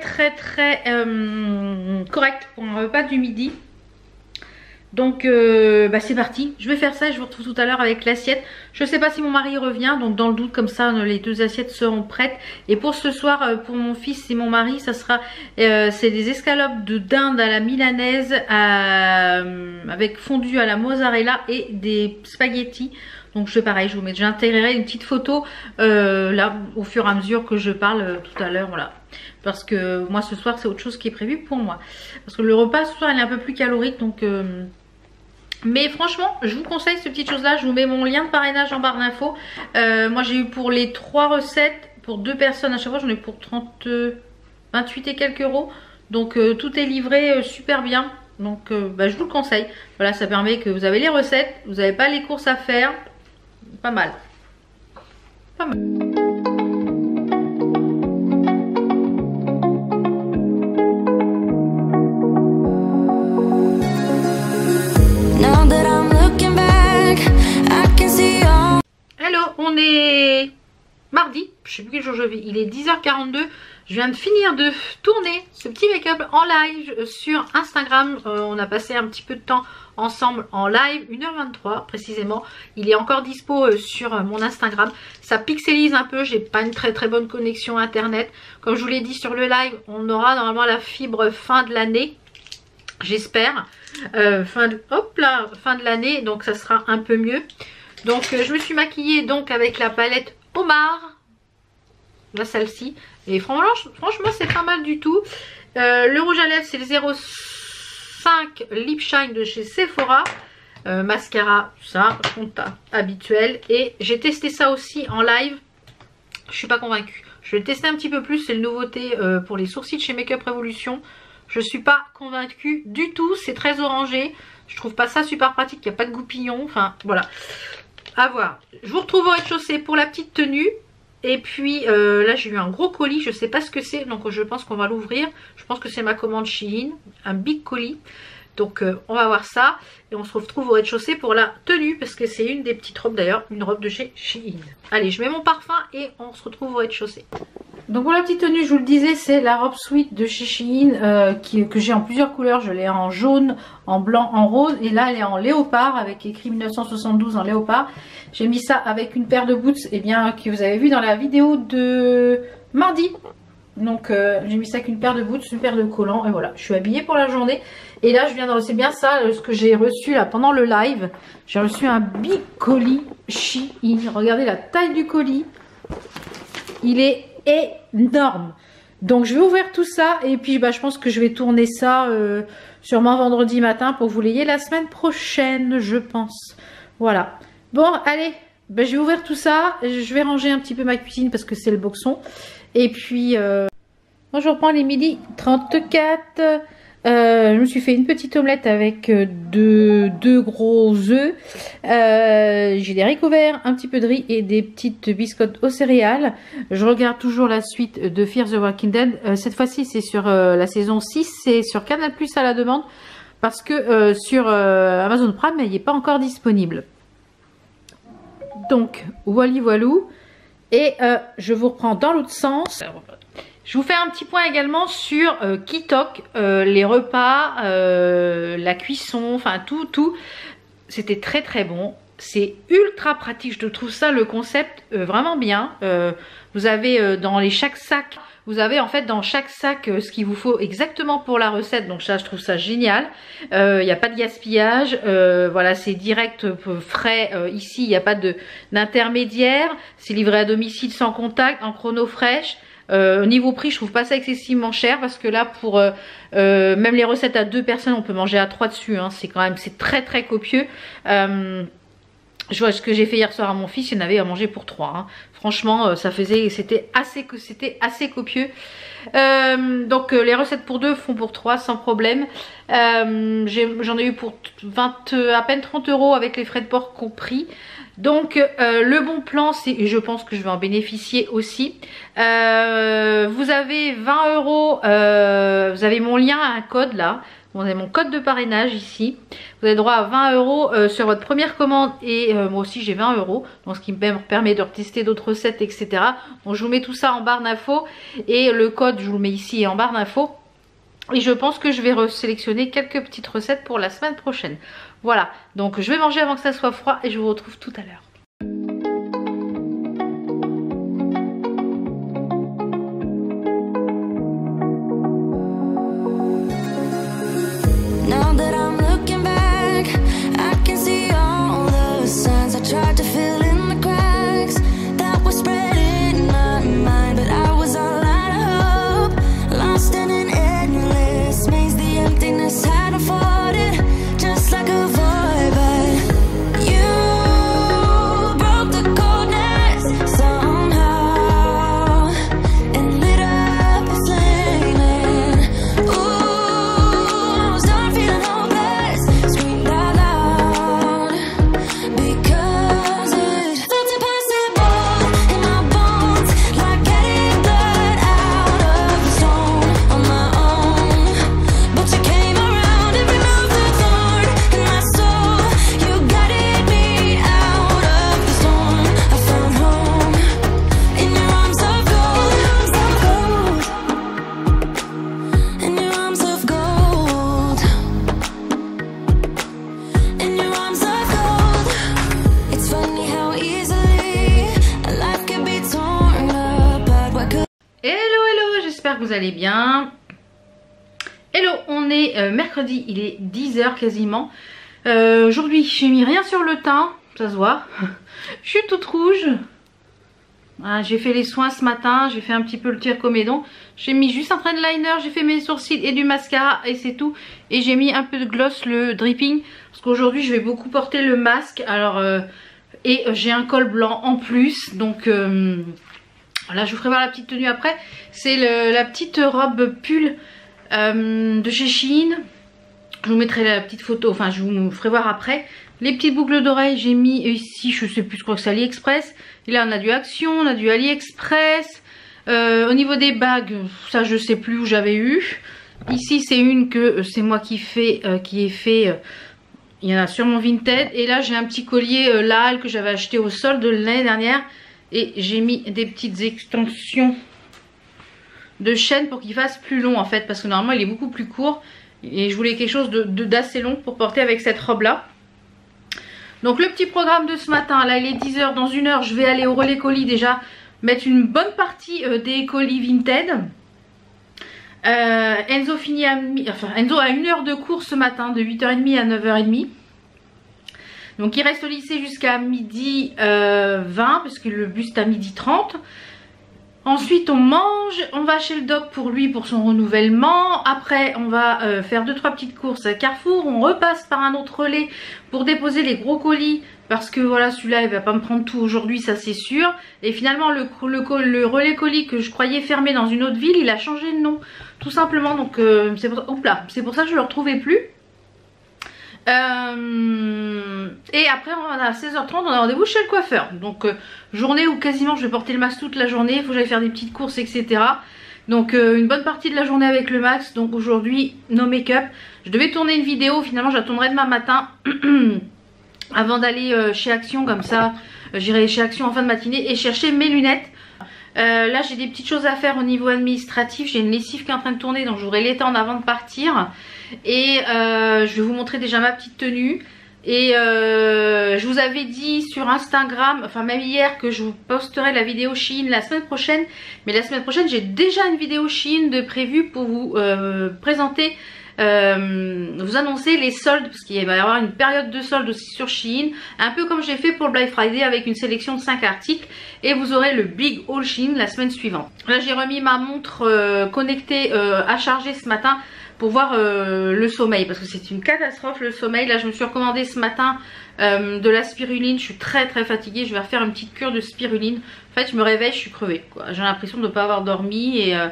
correct pour un repas du midi. Donc bah c'est parti, je vais faire ça et je vous retrouve tout à l'heure avec l'assiette. Je sais pas si mon mari revient, donc dans le doute comme ça les 2 assiettes seront prêtes. Et pour ce soir, pour mon fils et mon mari, ça sera c'est des escalopes de dinde à la milanaise avec fondu à la mozzarella et des spaghettis. Donc je fais pareil, j'intégrerai une petite photo là au fur et à mesure que je parle tout à l'heure, voilà. Parce que moi ce soir c'est autre chose qui est prévu pour moi. Parce que le repas ce soir il est un peu plus calorique, donc... Mais franchement je vous conseille ces petites choses là. Je vous mets mon lien de parrainage en barre d'infos. Moi j'ai eu pour les 3 recettes pour 2 personnes à chaque fois, j'en ai pour 28 et quelques euros. Donc tout est livré super bien. Donc bah, je vous le conseille. Voilà, ça permet que vous avez les recettes, vous n'avez pas les courses à faire. Pas mal. Pas mal. Hello, on est mardi, je sais plus quel jour je vis, il est 10h42. Je viens de finir de tourner ce petit make-up en live sur Instagram. On a passé un petit peu de temps ensemble en live, 1h23 précisément. Il est encore dispo sur mon Instagram. Ça pixelise un peu, j'ai pas une très bonne connexion internet. Comme je vous l'ai dit sur le live, on aura normalement la fibre fin de l'année. J'espère. Fin de l'année, donc ça sera un peu mieux. Donc je me suis maquillée donc avec la palette Omar. Là celle-ci. Et franchement c'est pas mal du tout. Le rouge à lèvres c'est le 05 Lip Shine de chez Sephora. Mascara, ça, compte habituel. Et j'ai testé ça aussi en live. Je suis pas convaincue. Je vais tester un petit peu plus. C'est une nouveauté pour les sourcils de chez Makeup Revolution. Je suis pas convaincue du tout. C'est très orangé. Je trouve pas ça super pratique. Il n'y a pas de goupillon. Enfin voilà. À voir. Je vous retrouve au rez-de-chaussée pour la petite tenue. Et puis là j'ai eu un gros colis, je sais pas ce que c'est, donc je pense qu'on va l'ouvrir. Je pense que c'est ma commande Shein, un big colis. Donc on va voir ça et on se retrouve au rez-de-chaussée pour la tenue parce que c'est une des petites robes d'ailleurs, une robe de chez Shein. Allez, je mets mon parfum et on se retrouve au rez-de-chaussée. Donc pour la petite tenue, je vous le disais, c'est la robe sweat de chez Shein que j'ai en plusieurs couleurs. Je l'ai en jaune, en blanc, en rose et là elle est en léopard avec écrit 1972 en léopard. J'ai mis ça avec une paire de boots que vous avez vu dans la vidéo de mardi. Donc j'ai mis ça avec une paire de boots, une paire de collants et voilà, je suis habillée pour la journée. Et là je viens de, c'est bien ça ce que j'ai reçu là pendant le live. J'ai reçu un big colis Shein. Regardez la taille du colis. Il est énorme. Donc je vais ouvrir tout ça et puis bah, je pense que je vais tourner ça sûrement vendredi matin pour que vous l'ayez la semaine prochaine, je pense. Voilà. Bon allez, bah, je vais ouvrir tout ça. Je vais ranger un petit peu ma cuisine parce que c'est le boxon. Et puis moi je reprends les midi 34. Je me suis fait une petite omelette avec deux gros œufs. J'ai des haricots verts, un petit peu de riz et des petites biscottes aux céréales. Je regarde toujours la suite de Fear the Walking Dead. Cette fois-ci c'est sur la saison 6, c'est sur Canal+ à la demande. Parce que sur Amazon Prime il n'est pas encore disponible. Donc voilou. Et je vous reprends dans l'autre sens. Je vous fais un petit point également sur Kitok, les repas, la cuisson, enfin tout. C'était très très bon. C'est ultra pratique, je trouve ça le concept vraiment bien. Vous avez dans chaque sac, vous avez en fait dans chaque sac ce qu'il vous faut exactement pour la recette. Donc ça, je trouve ça génial. Il n'y a pas de gaspillage. Voilà, c'est direct, frais. Ici, il n'y a pas d'intermédiaire. C'est livré à domicile sans contact, en chrono fraîche. Niveau prix, je trouve pas ça excessivement cher parce que là, pour même les recettes à 2 personnes, on peut manger à 3 dessus. Hein. C'est très très copieux. Je vois ce que j'ai fait hier soir à mon fils, il y en avait à manger pour 3. Hein. Franchement, c'était assez copieux. Donc les recettes pour 2 font pour 3 sans problème. J'en ai eu pour à peine 30 € avec les frais de port compris. Donc le bon plan, et je pense que je vais en bénéficier aussi. Vous avez 20 €, vous avez mon lien à un code là. Vous avez mon code de parrainage ici. Vous avez droit à 20 € sur votre première commande et moi aussi j'ai 20 €. Donc ce qui me permet de retester d'autres recettes, etc. Donc je vous mets tout ça en barre d'infos et le code je vous le mets ici en barre d'infos. Et je pense que je vais sélectionner quelques petites recettes pour la semaine prochaine. Voilà, donc je vais manger avant que ça soit froid et je vous retrouve tout à l'heure. Vous allez bien. Hello, on est mercredi, il est 10 h quasiment. Aujourd'hui j'ai mis rien sur le teint, ça se voit. Je suis toute rouge. Voilà, j'ai fait les soins ce matin, j'ai fait un petit peu le tir comédon. J'ai mis juste un trait de liner, j'ai fait mes sourcils et du mascara et c'est tout. Et j'ai mis un peu de gloss, le dripping, parce qu'aujourd'hui je vais beaucoup porter le masque. Alors et j'ai un col blanc en plus, donc là je vous ferai voir la petite tenue après. C'est la petite robe pull de chez Shein. Je vous mettrai la petite photo, enfin je vous ferai voir après. Les petites boucles d'oreilles j'ai mis ici, je sais plus, je crois que c'est AliExpress. Et là on a du Action, on a du AliExpress. Au niveau des bagues, ça je sais plus où j'avais eu. Ici c'est une que c'est moi qui ai fait. Il y en a sur mon Vinted. Et là j'ai un petit collier Laal que j'avais acheté au solde l'année dernière. Et j'ai mis des petites extensions de chaîne pour qu'il fasse plus long en fait. Parce que normalement il est beaucoup plus court. Et je voulais quelque chose d'assez long pour porter avec cette robe là. Donc le petit programme de ce matin, là il est 10 h, dans 1 heure je vais aller au relais colis déjà. Mettre une bonne partie des colis Vinted. Enzo a 1 heure de cours ce matin de 8h30 à 9h30. Donc il reste au lycée jusqu'à midi 20 parce que le bus est à midi 30. Ensuite on mange, on va chez le doc pour lui pour son renouvellement. Après on va faire 2-3 petites courses à Carrefour. On repasse par un autre relais pour déposer les gros colis. Parce que voilà, celui-là il va pas me prendre tout aujourd'hui, ça c'est sûr. Et finalement le relais colis que je croyais fermé dans une autre ville, il a changé de nom. Tout simplement, donc c'est pour ça que je le retrouvais plus. Et après à 16h30 on a rendez-vous chez le coiffeur. Donc journée où quasiment je vais porter le masque toute la journée. Il faut que j'aille faire des petites courses, etc. Donc une bonne partie de la journée avec le masque. Donc aujourd'hui no make-up. Je devais tourner une vidéo, finalement j'attendrai demain matin avant d'aller chez Action, comme ça J'irai chez Action en fin de matinée et chercher mes lunettes. Là j'ai des petites choses à faire au niveau administratif. J'ai une lessive qui est en train de tourner, donc j'aurai les temps avant de partir. Et je vais vous montrer déjà ma petite tenue. Et je vous avais dit sur Instagram, enfin même hier, que je vous posterai la vidéo Shein la semaine prochaine. Mais la semaine prochaine j'ai déjà une vidéo Shein de prévue pour vous présenter, vous annoncer les soldes, parce qu'il va y avoir une période de soldes aussi sur Shein, un peu comme j'ai fait pour le Black Friday avec une sélection de 5 articles. Et vous aurez le Big Haul Shein la semaine suivante. Là j'ai remis ma montre connectée à charger ce matin pour voir le sommeil, parce que c'est une catastrophe le sommeil. Là je me suis recommandé ce matin de la spiruline. Je suis très fatiguée, je vais refaire une petite cure de spiruline. En fait je me réveille, je suis crevée, j'ai l'impression de ne pas avoir dormi. Et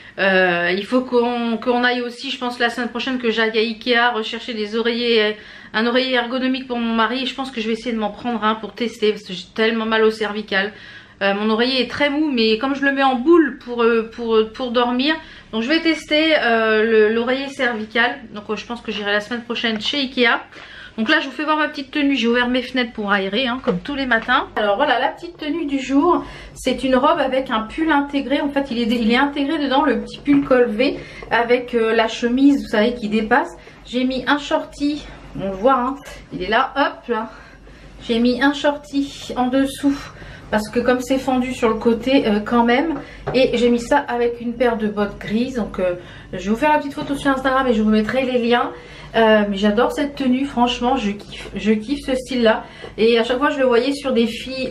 il faut qu'on aille aussi, je pense la semaine prochaine, que j'aille à Ikea rechercher des oreillers, un oreiller ergonomique pour mon mari. Et je pense que je vais essayer de m'en prendre un pour tester, parce que j'ai tellement mal au cervical. Mon oreiller est très mou, mais comme je le mets en boule pour dormir, donc je vais tester l'oreiller cervical. Donc je pense que j'irai la semaine prochaine chez Ikea. Donc là je vous fais voir ma petite tenue. J'ai ouvert mes fenêtres pour aérer, hein, comme tous les matins. Alors voilà la petite tenue du jour. C'est une robe avec un pull intégré. En fait il est intégré dedans, le petit pull col V, avec la chemise, vous savez, qui dépasse. J'ai mis un shorty, on le voit, hein, il est là, hop là. J'ai mis un shorty en dessous, parce que comme c'est fendu sur le côté quand même. Et j'ai mis ça avec une paire de bottes grises. Donc je vais vous faire la petite photo sur Instagram et je vous mettrai les liens. Mais j'adore cette tenue, franchement je kiffe ce style là. Et à chaque fois je le voyais sur des filles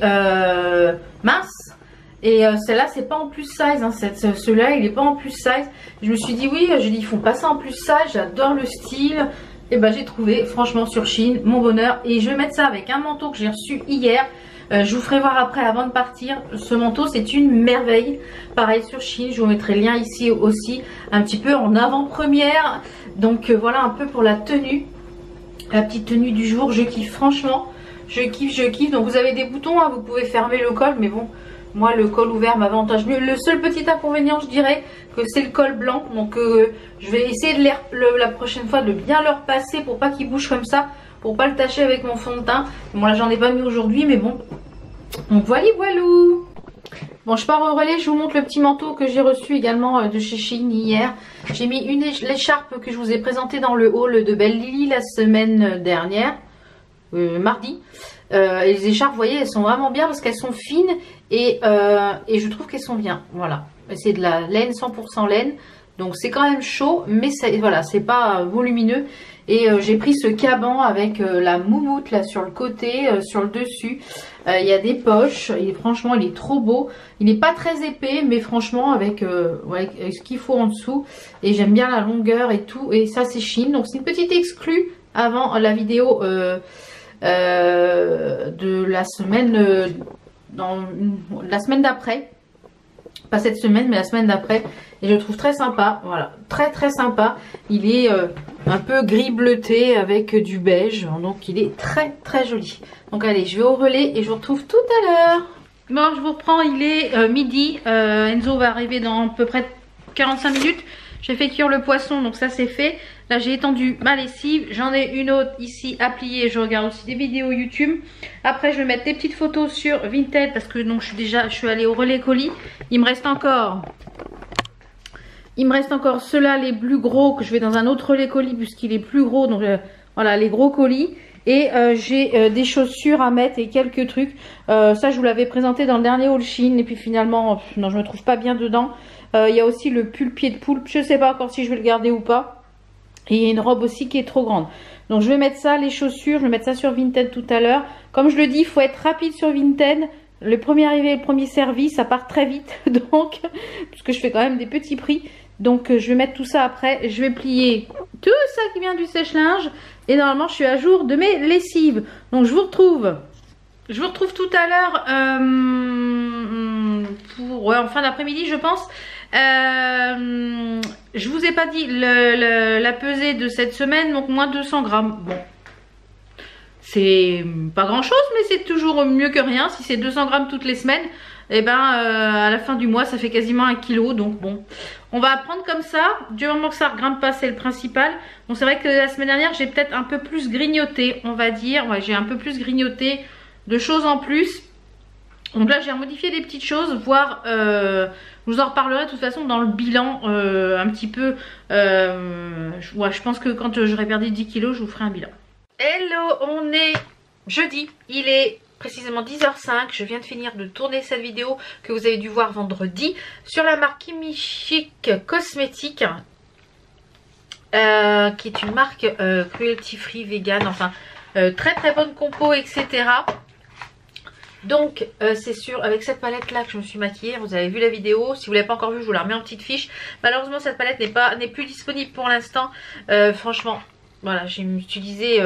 minces. Et celle-là c'est pas en plus size, hein. Celui-là il est pas en plus size. Je me suis dit oui, j'ai dit ils font pas ça en plus size, j'adore le style. Et ben j'ai trouvé franchement sur Shein mon bonheur. Et je vais mettre ça avec un manteau que j'ai reçu hier. Je vous ferai voir après avant de partir. Ce manteau c'est une merveille. Pareil sur Shein, je vous mettrai le lien ici aussi, un petit peu en avant-première. Donc voilà un peu pour la tenue, la petite tenue du jour. Je kiffe franchement, je kiffe. Donc vous avez des boutons, hein, vous pouvez fermer le col, mais bon moi le col ouvert m'avantage mieux. Le seul petit inconvénient je dirais que c'est le col blanc. Donc je vais essayer de la prochaine fois de bien le repasser pour pas qu'il bouge comme ça, pour pas le tâcher avec mon fond de teint. Bon là j'en ai pas mis aujourd'hui, mais bon. Donc voilà. Bon je pars au relais, je vous montre le petit manteau que j'ai reçu également de chez Shein hier. J'ai mis l'écharpe que je vous ai présentée dans le haul de Belle Lily la semaine dernière, mardi. Et les écharpes, vous voyez, elles sont vraiment bien parce qu'elles sont fines et je trouve qu'elles sont bien. Voilà, c'est de la laine, 100% laine. Donc c'est quand même chaud, mais voilà, c'est pas volumineux. Et j'ai pris ce caban avec la moumoute là sur le côté, sur le dessus. Il y a des poches. Franchement, il est trop beau. Il n'est pas très épais, mais franchement avec ce qu'il faut en dessous. Et j'aime bien la longueur et tout. Et ça c'est Shein. Donc c'est une petite exclue avant la vidéo de la semaine, la semaine d'après. Pas cette semaine, mais la semaine d'après. Et je le trouve très sympa. Voilà, très sympa. Il est un peu gris bleuté avec du beige. Donc il est très joli. Donc allez, je vais au relais et je vous retrouve tout à l'heure. Bon, je vous reprends. Il est midi. Enzo va arriver dans à peu près 45 minutes. J'ai fait cuire le poisson, donc ça c'est fait. Là j'ai étendu ma lessive. J'en ai une autre ici à plier. Je regarde aussi des vidéos YouTube. Après je vais mettre des petites photos sur Vinted parce que donc je suis allée au relais colis. Il me reste encore ceux-là, les plus gros, que je vais dans un autre relais colis puisqu'il est plus gros. Donc voilà, les gros colis. Et j'ai des chaussures à mettre et quelques trucs. Ça je vous l'avais présenté dans le dernier haul Shein. Et puis finalement, non, je me trouve pas bien dedans. Il y a aussi le pull pied de poulpe. Je sais pas encore si je vais le garder ou pas. Et il y a une robe aussi qui est trop grande. Donc je vais mettre ça, les chaussures. Je vais mettre ça sur Vinted tout à l'heure. Comme je le dis, il faut être rapide sur Vinted. Le premier arrivé, le premier servi, ça part très vite. Donc, parce que je fais quand même des petits prix. Donc je vais mettre tout ça après. Je vais plier tout ça qui vient du sèche-linge. Et normalement je suis à jour de mes lessives. Donc je vous retrouve tout à l'heure en fin d'après-midi je pense. Je vous ai pas dit la pesée de cette semaine. Donc moins 200 grammes. Bon, c'est pas grand chose, mais c'est toujours mieux que rien. Si c'est 200 grammes toutes les semaines, et ben à la fin du mois ça fait quasiment 1 kg. Donc bon, on va prendre comme ça. Du moment que ça ne grimpe pas, c'est le principal. Bon, c'est vrai que la semaine dernière j'ai peut-être un peu plus grignoté, on va dire. Ouais, j'ai un peu plus grignoté de choses en plus. Donc là j'ai remodifié des petites choses, voire je vous en reparlerai de toute façon dans le bilan un petit peu. Ouais, je pense que quand j'aurai perdu 10 kilos, je vous ferai un bilan. Hello, on est jeudi, il est précisément 10h05. Je viens de finir de tourner cette vidéo que vous avez dû voir vendredi sur la marque Kimi Chic Cosmétiques, qui est une marque cruelty free, vegan, enfin très très bonne compo, etc. Donc c'est sûr, avec cette palette là que je me suis maquillée, vous avez vu la vidéo, si vous ne l'avez pas encore vue je vous la remets en petite fiche. Malheureusement cette palette n'est plus disponible pour l'instant. Franchement voilà, j'ai utilisé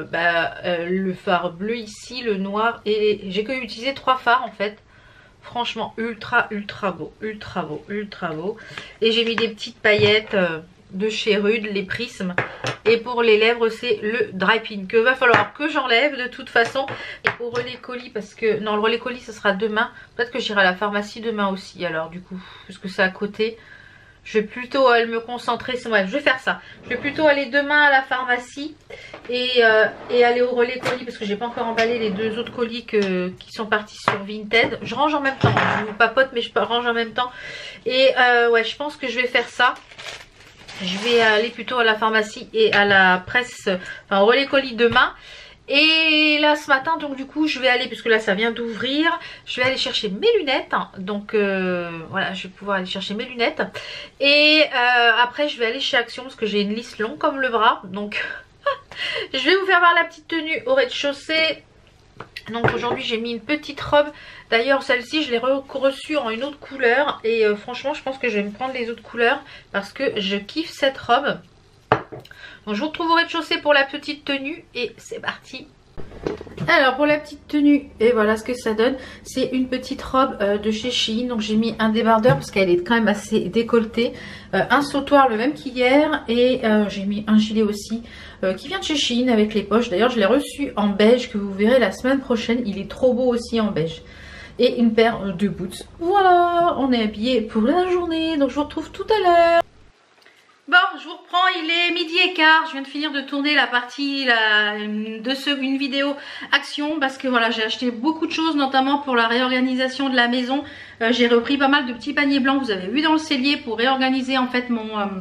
le fard bleu ici, le noir, et j'ai que utilisé 3 fards en fait. Franchement ultra beau, ultra beau. Et j'ai mis des petites paillettes de chez Rude, les prismes. Et pour les lèvres c'est le dry pin que va falloir que j'enlève de toute façon. Et au relais colis, parce que non, le relais colis ce sera demain. Peut-être que j'irai à la pharmacie demain aussi alors du coup, parce que c'est à côté. Je vais plutôt aller me concentrer, ouais, je vais faire ça. Je vais plutôt aller demain à la pharmacie et aller au relais colis, parce que j'ai pas encore emballé les 2 autres colis qui sont partis sur Vinted. Je range en même temps, je vous papote mais je range en même temps. Et ouais, je pense que je vais faire ça. Je vais aller plutôt à la pharmacie et à la presse, enfin au relais colis demain. Et là ce matin donc du coup je vais aller, puisque là ça vient d'ouvrir, je vais aller chercher mes lunettes. Donc voilà, je vais pouvoir aller chercher mes lunettes. Et après je vais aller chez Action, parce que j'ai une liste longue comme le bras. Donc je vais vous faire voir la petite tenue au rez-de-chaussée. Donc aujourd'hui j'ai mis une petite robe. D'ailleurs celle-ci je l'ai reçue en une autre couleur. Et franchement je pense que je vais me prendre les autres couleurs, parce que je kiffe cette robe. Donc je vous retrouve au rez-de-chaussée pour la petite tenue et c'est parti. Alors pour la petite tenue, et voilà ce que ça donne. C'est une petite robe de chez Shein. Donc j'ai mis un débardeur parce qu'elle est quand même assez décolletée, un sautoir le même qu'hier, et j'ai mis un gilet aussi qui vient de chez Shein avec les poches. D'ailleurs je l'ai reçu en beige, que vous verrez la semaine prochaine. Il est trop beau aussi en beige. Et une paire de boots. Voilà, on est habillé pour la journée. Donc je vous retrouve tout à l'heure. Bon, je vous reprends, il est 12h15, je viens de finir de tourner la partie une vidéo Action, parce que voilà, j'ai acheté beaucoup de choses, notamment pour la réorganisation de la maison. J'ai repris pas mal de petits paniers blancs, vous avez vu dans le cellier, pour réorganiser en fait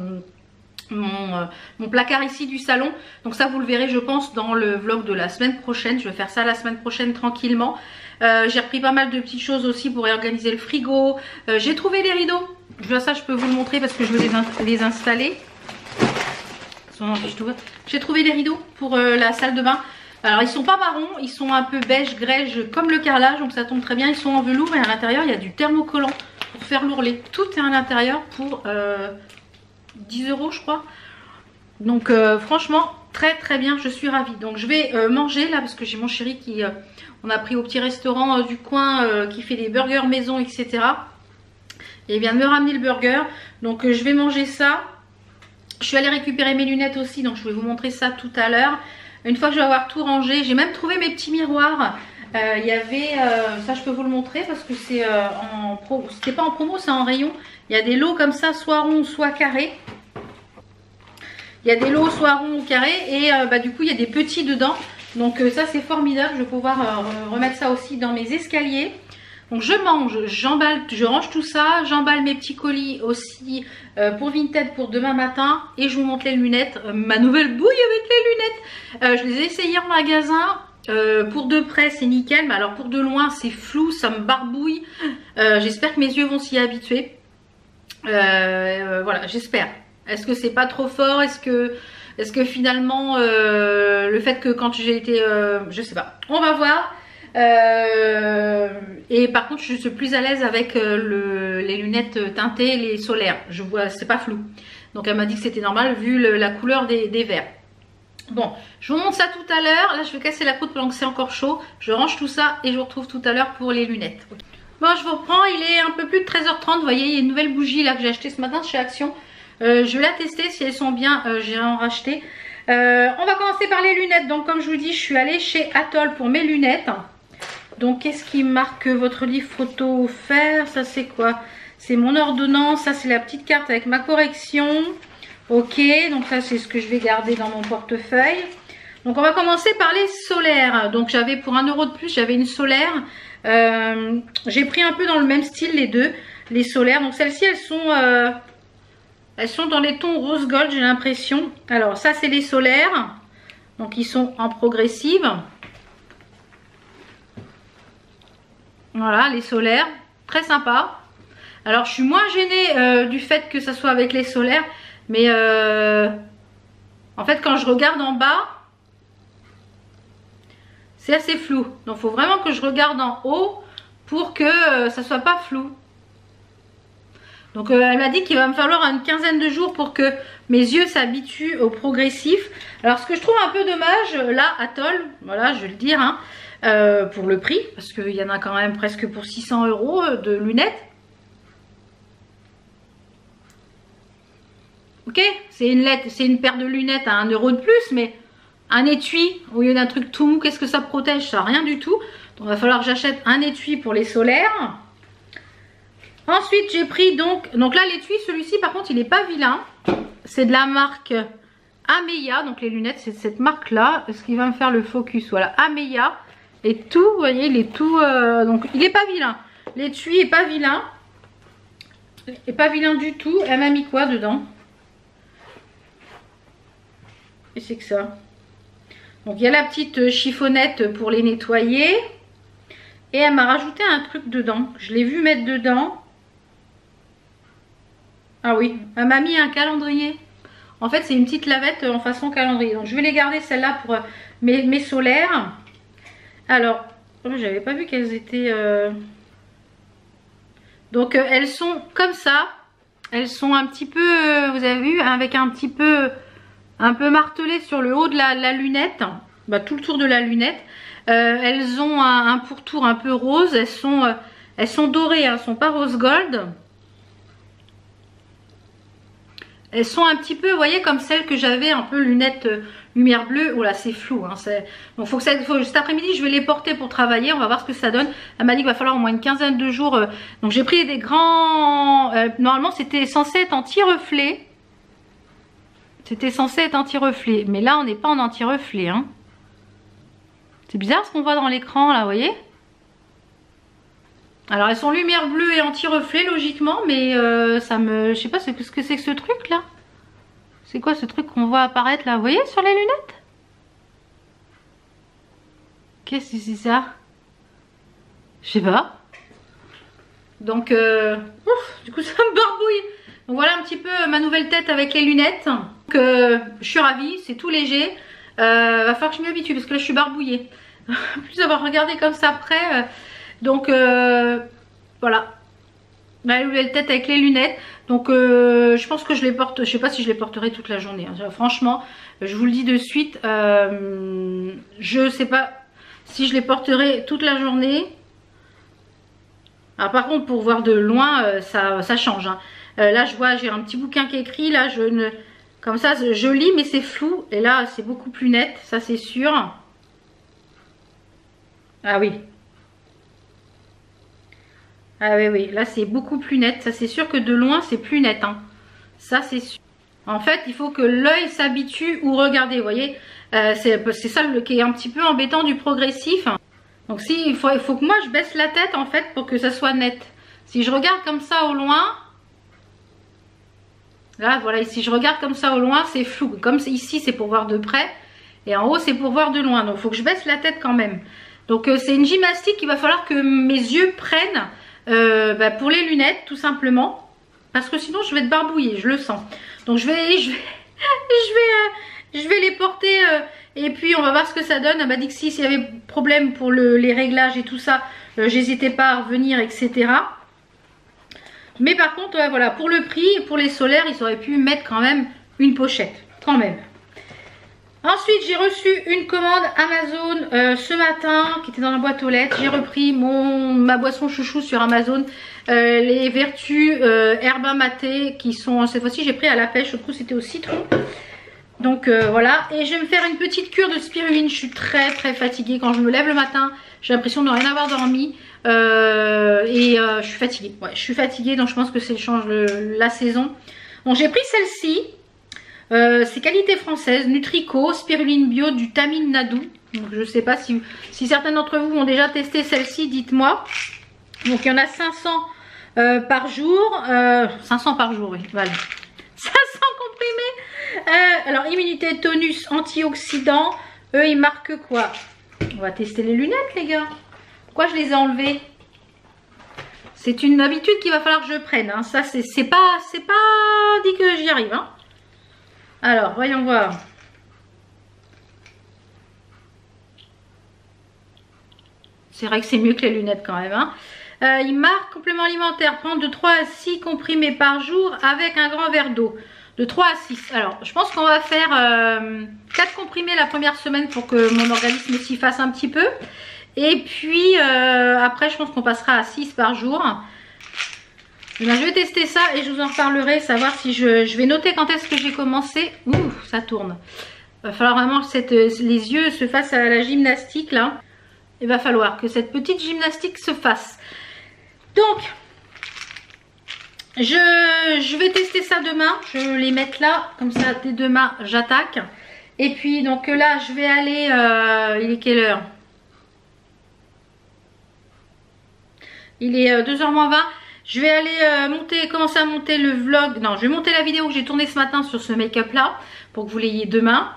mon placard ici du salon. Donc ça vous le verrez je pense dans le vlog de la semaine prochaine. Je vais faire ça la semaine prochaine tranquillement. J'ai repris pas mal de petites choses aussi pour réorganiser le frigo. J'ai trouvé les rideaux. Ça je peux vous le montrer parce que je veux les installer. J'ai trouvé des rideaux pour la salle de bain. Alors ils sont pas marrons, ils sont un peu beige grège comme le carrelage, donc ça tombe très bien. Ils sont en velours et à l'intérieur il y a du thermocollant pour faire l'ourlet. Tout est à l'intérieur pour 10 € je crois. Donc franchement très bien, je suis ravie. Donc je vais manger là, parce que j'ai mon chéri qui on a pris au petit restaurant du coin qui fait des burgers maison, etc. Et il vient de me ramener le burger. Donc je vais manger ça. Je suis allée récupérer mes lunettes aussi, donc je vais vous montrer ça tout à l'heure. Une fois que je vais avoir tout rangé, j'ai même trouvé mes petits miroirs. Il y avait, ça je peux vous le montrer parce que c'est en promo, c'était pas en promo, c'est en rayon. Il y a des lots comme ça, soit ronds, soit carrés. Il y a des lots soit ronds ou carrés, et du coup il y a des petits dedans. Donc ça c'est formidable, je vais pouvoir remettre ça aussi dans mes escaliers. Donc je mange, j'emballe, je range tout ça, j'emballe mes petits colis aussi pour Vinted pour demain matin, et je vous montre les lunettes, ma nouvelle bouille avec les lunettes. Je les ai essayées en magasin, pour de près c'est nickel, mais alors pour de loin c'est flou, ça me barbouille. J'espère que mes yeux vont s'y habituer. Voilà, j'espère. Est-ce que c'est pas trop fort? Est-ce que finalement le fait que quand j'ai été, je sais pas, on va voir. Et par contre je suis plus à l'aise avec les lunettes teintées, les solaires. Je vois, c'est pas flou. Donc elle m'a dit que c'était normal vu la couleur des verres. Bon, je vous montre ça tout à l'heure. Là je vais casser la croûte pendant que c'est encore chaud. Je range tout ça et je vous retrouve tout à l'heure pour les lunettes. Bon, je vous reprends, il est un peu plus de 13h30. Vous voyez, il y a une nouvelle bougie là que j'ai achetée ce matin chez Action. Je vais la tester, si elles sont bien, j'irai en racheter. On va commencer par les lunettes. Donc comme je vous dis, je suis allée chez Atoll pour mes lunettes. Donc qu'est-ce qui marque votre livre photo offert? Ça c'est quoi? C'est mon ordonnance, ça c'est la petite carte avec ma correction. Ok, donc ça c'est ce que je vais garder dans mon portefeuille. Donc on va commencer par les solaires. Donc j'avais pour 1 € de plus, j'avais une solaire. J'ai pris un peu dans le même style les deux, les solaires. Donc celles-ci, elles sont dans les tons rose gold, j'ai l'impression. Alors ça, c'est les solaires. Donc ils sont en progressive. Voilà, les solaires. Très sympa. Alors je suis moins gênée du fait que ça soit avec les solaires. Mais en fait, quand je regarde en bas, c'est assez flou. Donc il faut vraiment que je regarde en haut pour que ça soit pas flou. Donc elle m'a dit qu'il va me falloir une quinzaine de jours pour que mes yeux s'habituent au progressif. Alors ce que je trouve un peu dommage, là, Atoll, voilà, je vais le dire, hein, pour le prix, parce qu'il y en a quand même presque pour 600 € de lunettes. Ok, c'est une paire de lunettes à 1 € de plus, mais un étui au lieu d'un truc tout mou, qu'est-ce que ça protège? Ça, rien du tout. Donc il va falloir que j'achète un étui pour les solaires. Ensuite j'ai pris donc là l'étui, celui-ci par contre il n'est pas vilain. C'est de la marque Ameya, donc les lunettes c'est de cette marque là. Est-ce qu'il va me faire le focus? Voilà, Ameya. Et tout, vous voyez, il est tout, donc il n'est pas vilain. L'étui est pas vilain. Il n'est pas vilain du tout. Elle m'a mis quoi dedans? Et c'est que ça. Donc il y a la petite chiffonnette pour les nettoyer. Et elle m'a rajouté un truc dedans. Je l'ai vu mettre dedans. Ah oui, elle m'a mis un calendrier. En fait c'est une petite lavette en façon calendrier. Donc je vais les garder celle-là pour mes solaires. Alors, j'avais pas vu qu'elles étaient... Donc elles sont comme ça. Elles sont un petit peu, vous avez vu, avec un peu martelé sur le haut de la lunette. Bah, tout le tour de la lunette. Elles ont un pourtour un peu rose. Elles sont dorées, hein, elles sont pas rose gold. Elles sont un petit peu, vous voyez, comme celles que j'avais, un peu lunettes lumière bleue. Oh là, c'est flou. Hein, donc cet après-midi, je vais les porter pour travailler. On va voir ce que ça donne. Elle m'a dit qu'il va falloir au moins une quinzaine de jours. Donc j'ai pris des grands... normalement, c'était censé être anti-reflet. C'était censé être anti-reflet. Mais là, on n'est pas en anti-reflet. Hein. C'est bizarre ce qu'on voit dans l'écran, là, vous voyez? Alors, elles sont lumière bleue et anti-reflet, logiquement. Mais ça me... Je sais pas ce que c'est que ce truc, là. C'est quoi ce truc qu'on voit apparaître, là? Vous voyez, sur les lunettes? Qu'est-ce que c'est ça? Je sais pas. Donc, du coup, ça me barbouille. Donc, voilà un petit peu ma nouvelle tête avec les lunettes. Donc, je suis ravie, c'est tout léger. Va falloir que je m'y habitue parce que là, je suis barbouillée. Plus avoir regardé comme ça après. Donc, voilà. Ma nouvelle tête avec les lunettes. Donc, je pense que je les porte. Je sais pas si je les porterai toute la journée. Hein. Franchement, je vous le dis de suite. Je sais pas si je les porterai toute la journée. Alors par contre pour voir de loin ça change. Hein. Là je vois j'ai un petit bouquin qui est écrit. Là comme ça je lis mais c'est flou. Et là c'est beaucoup plus net, ça c'est sûr. Ah oui. Ah oui oui, là c'est beaucoup plus net. Ça c'est sûr que de loin c'est plus net. Hein. Ça c'est sûr. En fait il faut que l'œil s'habitue ou regarder. Vous voyez c'est ça qui est un petit peu embêtant du progressif. Donc il faut que moi je baisse la tête en fait pour que ça soit net. Si je regarde comme ça au loin, là voilà, si je regarde comme ça au loin c'est flou. Comme ici c'est pour voir de près et en haut c'est pour voir de loin. Donc il faut que je baisse la tête quand même. Donc c'est une gymnastique qu'il va falloir que mes yeux prennent pour les lunettes tout simplement. Parce que sinon je vais être barbouillée, je le sens. Donc je vais les porter... et puis on va voir ce que ça donne. Elle m'a dit que s'il y avait problème pour les réglages et tout ça, j'hésitais pas à revenir, etc. Mais par contre, voilà, pour le prix, pour les solaires, ils auraient pu mettre quand même une pochette. Quand même. Ensuite, j'ai reçu une commande Amazon ce matin qui était dans la boîte aux lettres. J'ai repris ma boisson chouchou sur Amazon. Les vertus herbin maté qui sont, cette fois-ci j'ai pris à la pêche. Du coup, c'était au citron. Donc voilà, et je vais me faire une petite cure de spiruline. Je suis très fatiguée. Quand je me lève le matin, j'ai l'impression de ne rien avoir dormi. Je suis fatiguée. Ouais, je suis fatiguée, donc je pense que c'est la saison. Donc j'ai pris celle-ci. C'est qualité française, Nutrico, spiruline bio du Tamil Nadu. Donc je sais pas si certains d'entre vous ont déjà testé celle-ci, dites-moi. Donc il y en a 500 par jour. 500 par jour, oui, voilà. 500 comprimés. Alors immunité, tonus, antioxydants. Eux ils marquent quoi? On va tester les lunettes les gars. Pourquoi je les ai enlevées? C'est une habitude qu'il va falloir que je prenne. Hein. Ça c'est pas dit que j'y arrive. Hein. Alors voyons voir. C'est vrai que c'est mieux que les lunettes quand même. Hein. Il marque complément alimentaire. Prendre de 3 à 6 comprimés par jour avec un grand verre d'eau. De 3 à 6. Alors je pense qu'on va faire 4 comprimés la première semaine pour que mon organisme s'y fasse un petit peu. Et puis après je pense qu'on passera à 6 par jour. Eh bien, je vais tester ça et je vous en reparlerai. Savoir si je vais noter quand est-ce que j'ai commencé. Ouh, ça tourne. Il va falloir vraiment que les yeux se fassent à la gymnastique là. Il va falloir que cette petite gymnastique se fasse. Donc, je vais tester ça demain. Je vais les mettre là. Comme ça, dès demain, j'attaque. Et puis, donc là, je vais aller... il est quelle heure? Il est 2h moins 20. Je vais aller commencer à monter le vlog. Non, je vais monter la vidéo que j'ai tournée ce matin sur ce make-up là. Pour que vous l'ayez demain.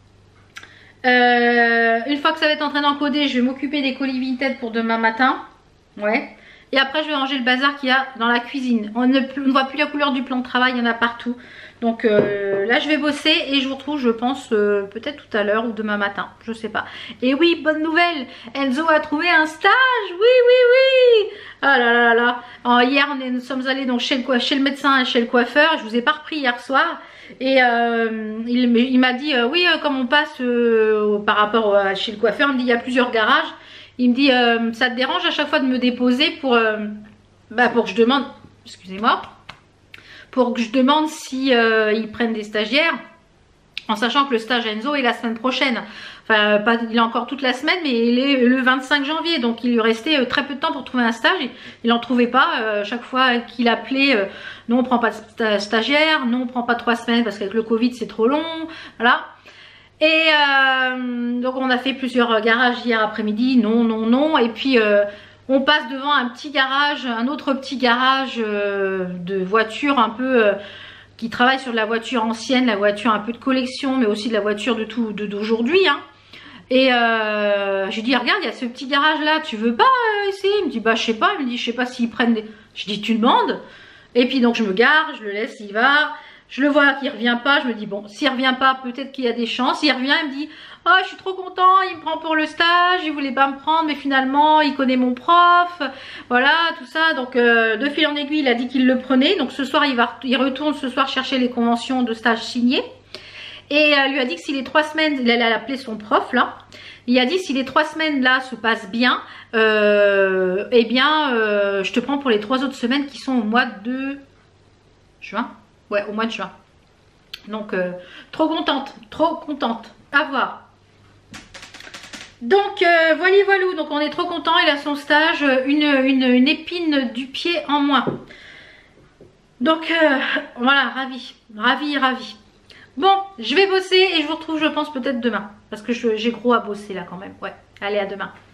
Une fois que ça va être en train d'encoder, je vais m'occuper des colis Vinted pour demain matin. Ouais. Et après, je vais ranger le bazar qu'il y a dans la cuisine. On ne voit plus la couleur du plan de travail, il y en a partout. Donc là, je vais bosser et je vous retrouve, je pense, peut-être tout à l'heure ou demain matin. Je sais pas. Et oui, bonne nouvelle, Enzo a trouvé un stage. Oui, oui, oui. Ah là là là là. Alors, hier, nous sommes allés donc chez le médecin et chez le coiffeur. Je vous ai pas repris hier soir. Et il m'a dit, oui, comme on passe par rapport chez le coiffeur, il me dit, il y a plusieurs garages. Il me dit, ça te dérange à chaque fois de me déposer pour que je demande, excusez-moi, pour que je demande si ils prennent des stagiaires, en sachant que le stage Enzo est la semaine prochaine. Enfin, il a encore toute la semaine, mais il est le 25 janvier, donc il lui restait très peu de temps pour trouver un stage. Il n'en trouvait pas. Chaque fois qu'il appelait, non, on prend pas de stagiaire, non, on prend pas 3 semaines parce qu'avec le Covid c'est trop long, voilà. Et donc on a fait plusieurs garages hier après-midi, non, non, non, et puis on passe devant un petit garage, un autre petit garage de voitures un peu qui travaille sur de la voiture ancienne, la voiture un peu de collection, mais aussi de la voiture d'aujourd'hui. Hein. Et j'ai dit, regarde, il y a ce petit garage là, tu veux pas essayer? Il me dit, bah je sais pas, il me dit, je sais pas s'ils prennent des... Je dis, tu demandes? Et puis donc je me gare, je le laisse, il va... Je le vois qu'il revient pas, je me dis bon, s'il revient pas, peut-être qu'il y a des chances. Il revient, il me dit, oh je suis trop content, il me prend pour le stage, il voulait pas me prendre, mais finalement il connaît mon prof, voilà, tout ça. Donc de fil en aiguille, il a dit qu'il le prenait. Donc ce soir, il retourne ce soir chercher les conventions de stage signées. Et lui a dit que si les 3 semaines, il allait appeler son prof là. Il a dit si les 3 semaines là se passent bien, eh bien je te prends pour les 3 autres semaines qui sont au mois de juin. Ouais, au mois de juin. Donc, trop contente, trop contente. À voir. Donc, voilà, voilà. Donc, on est trop content. Il a son stage, une épine du pied en moins. Donc, voilà, ravi. Ravi, ravi. Bon, je vais bosser et je vous retrouve, je pense, peut-être demain. Parce que j'ai gros à bosser là quand même. Ouais, allez, à demain.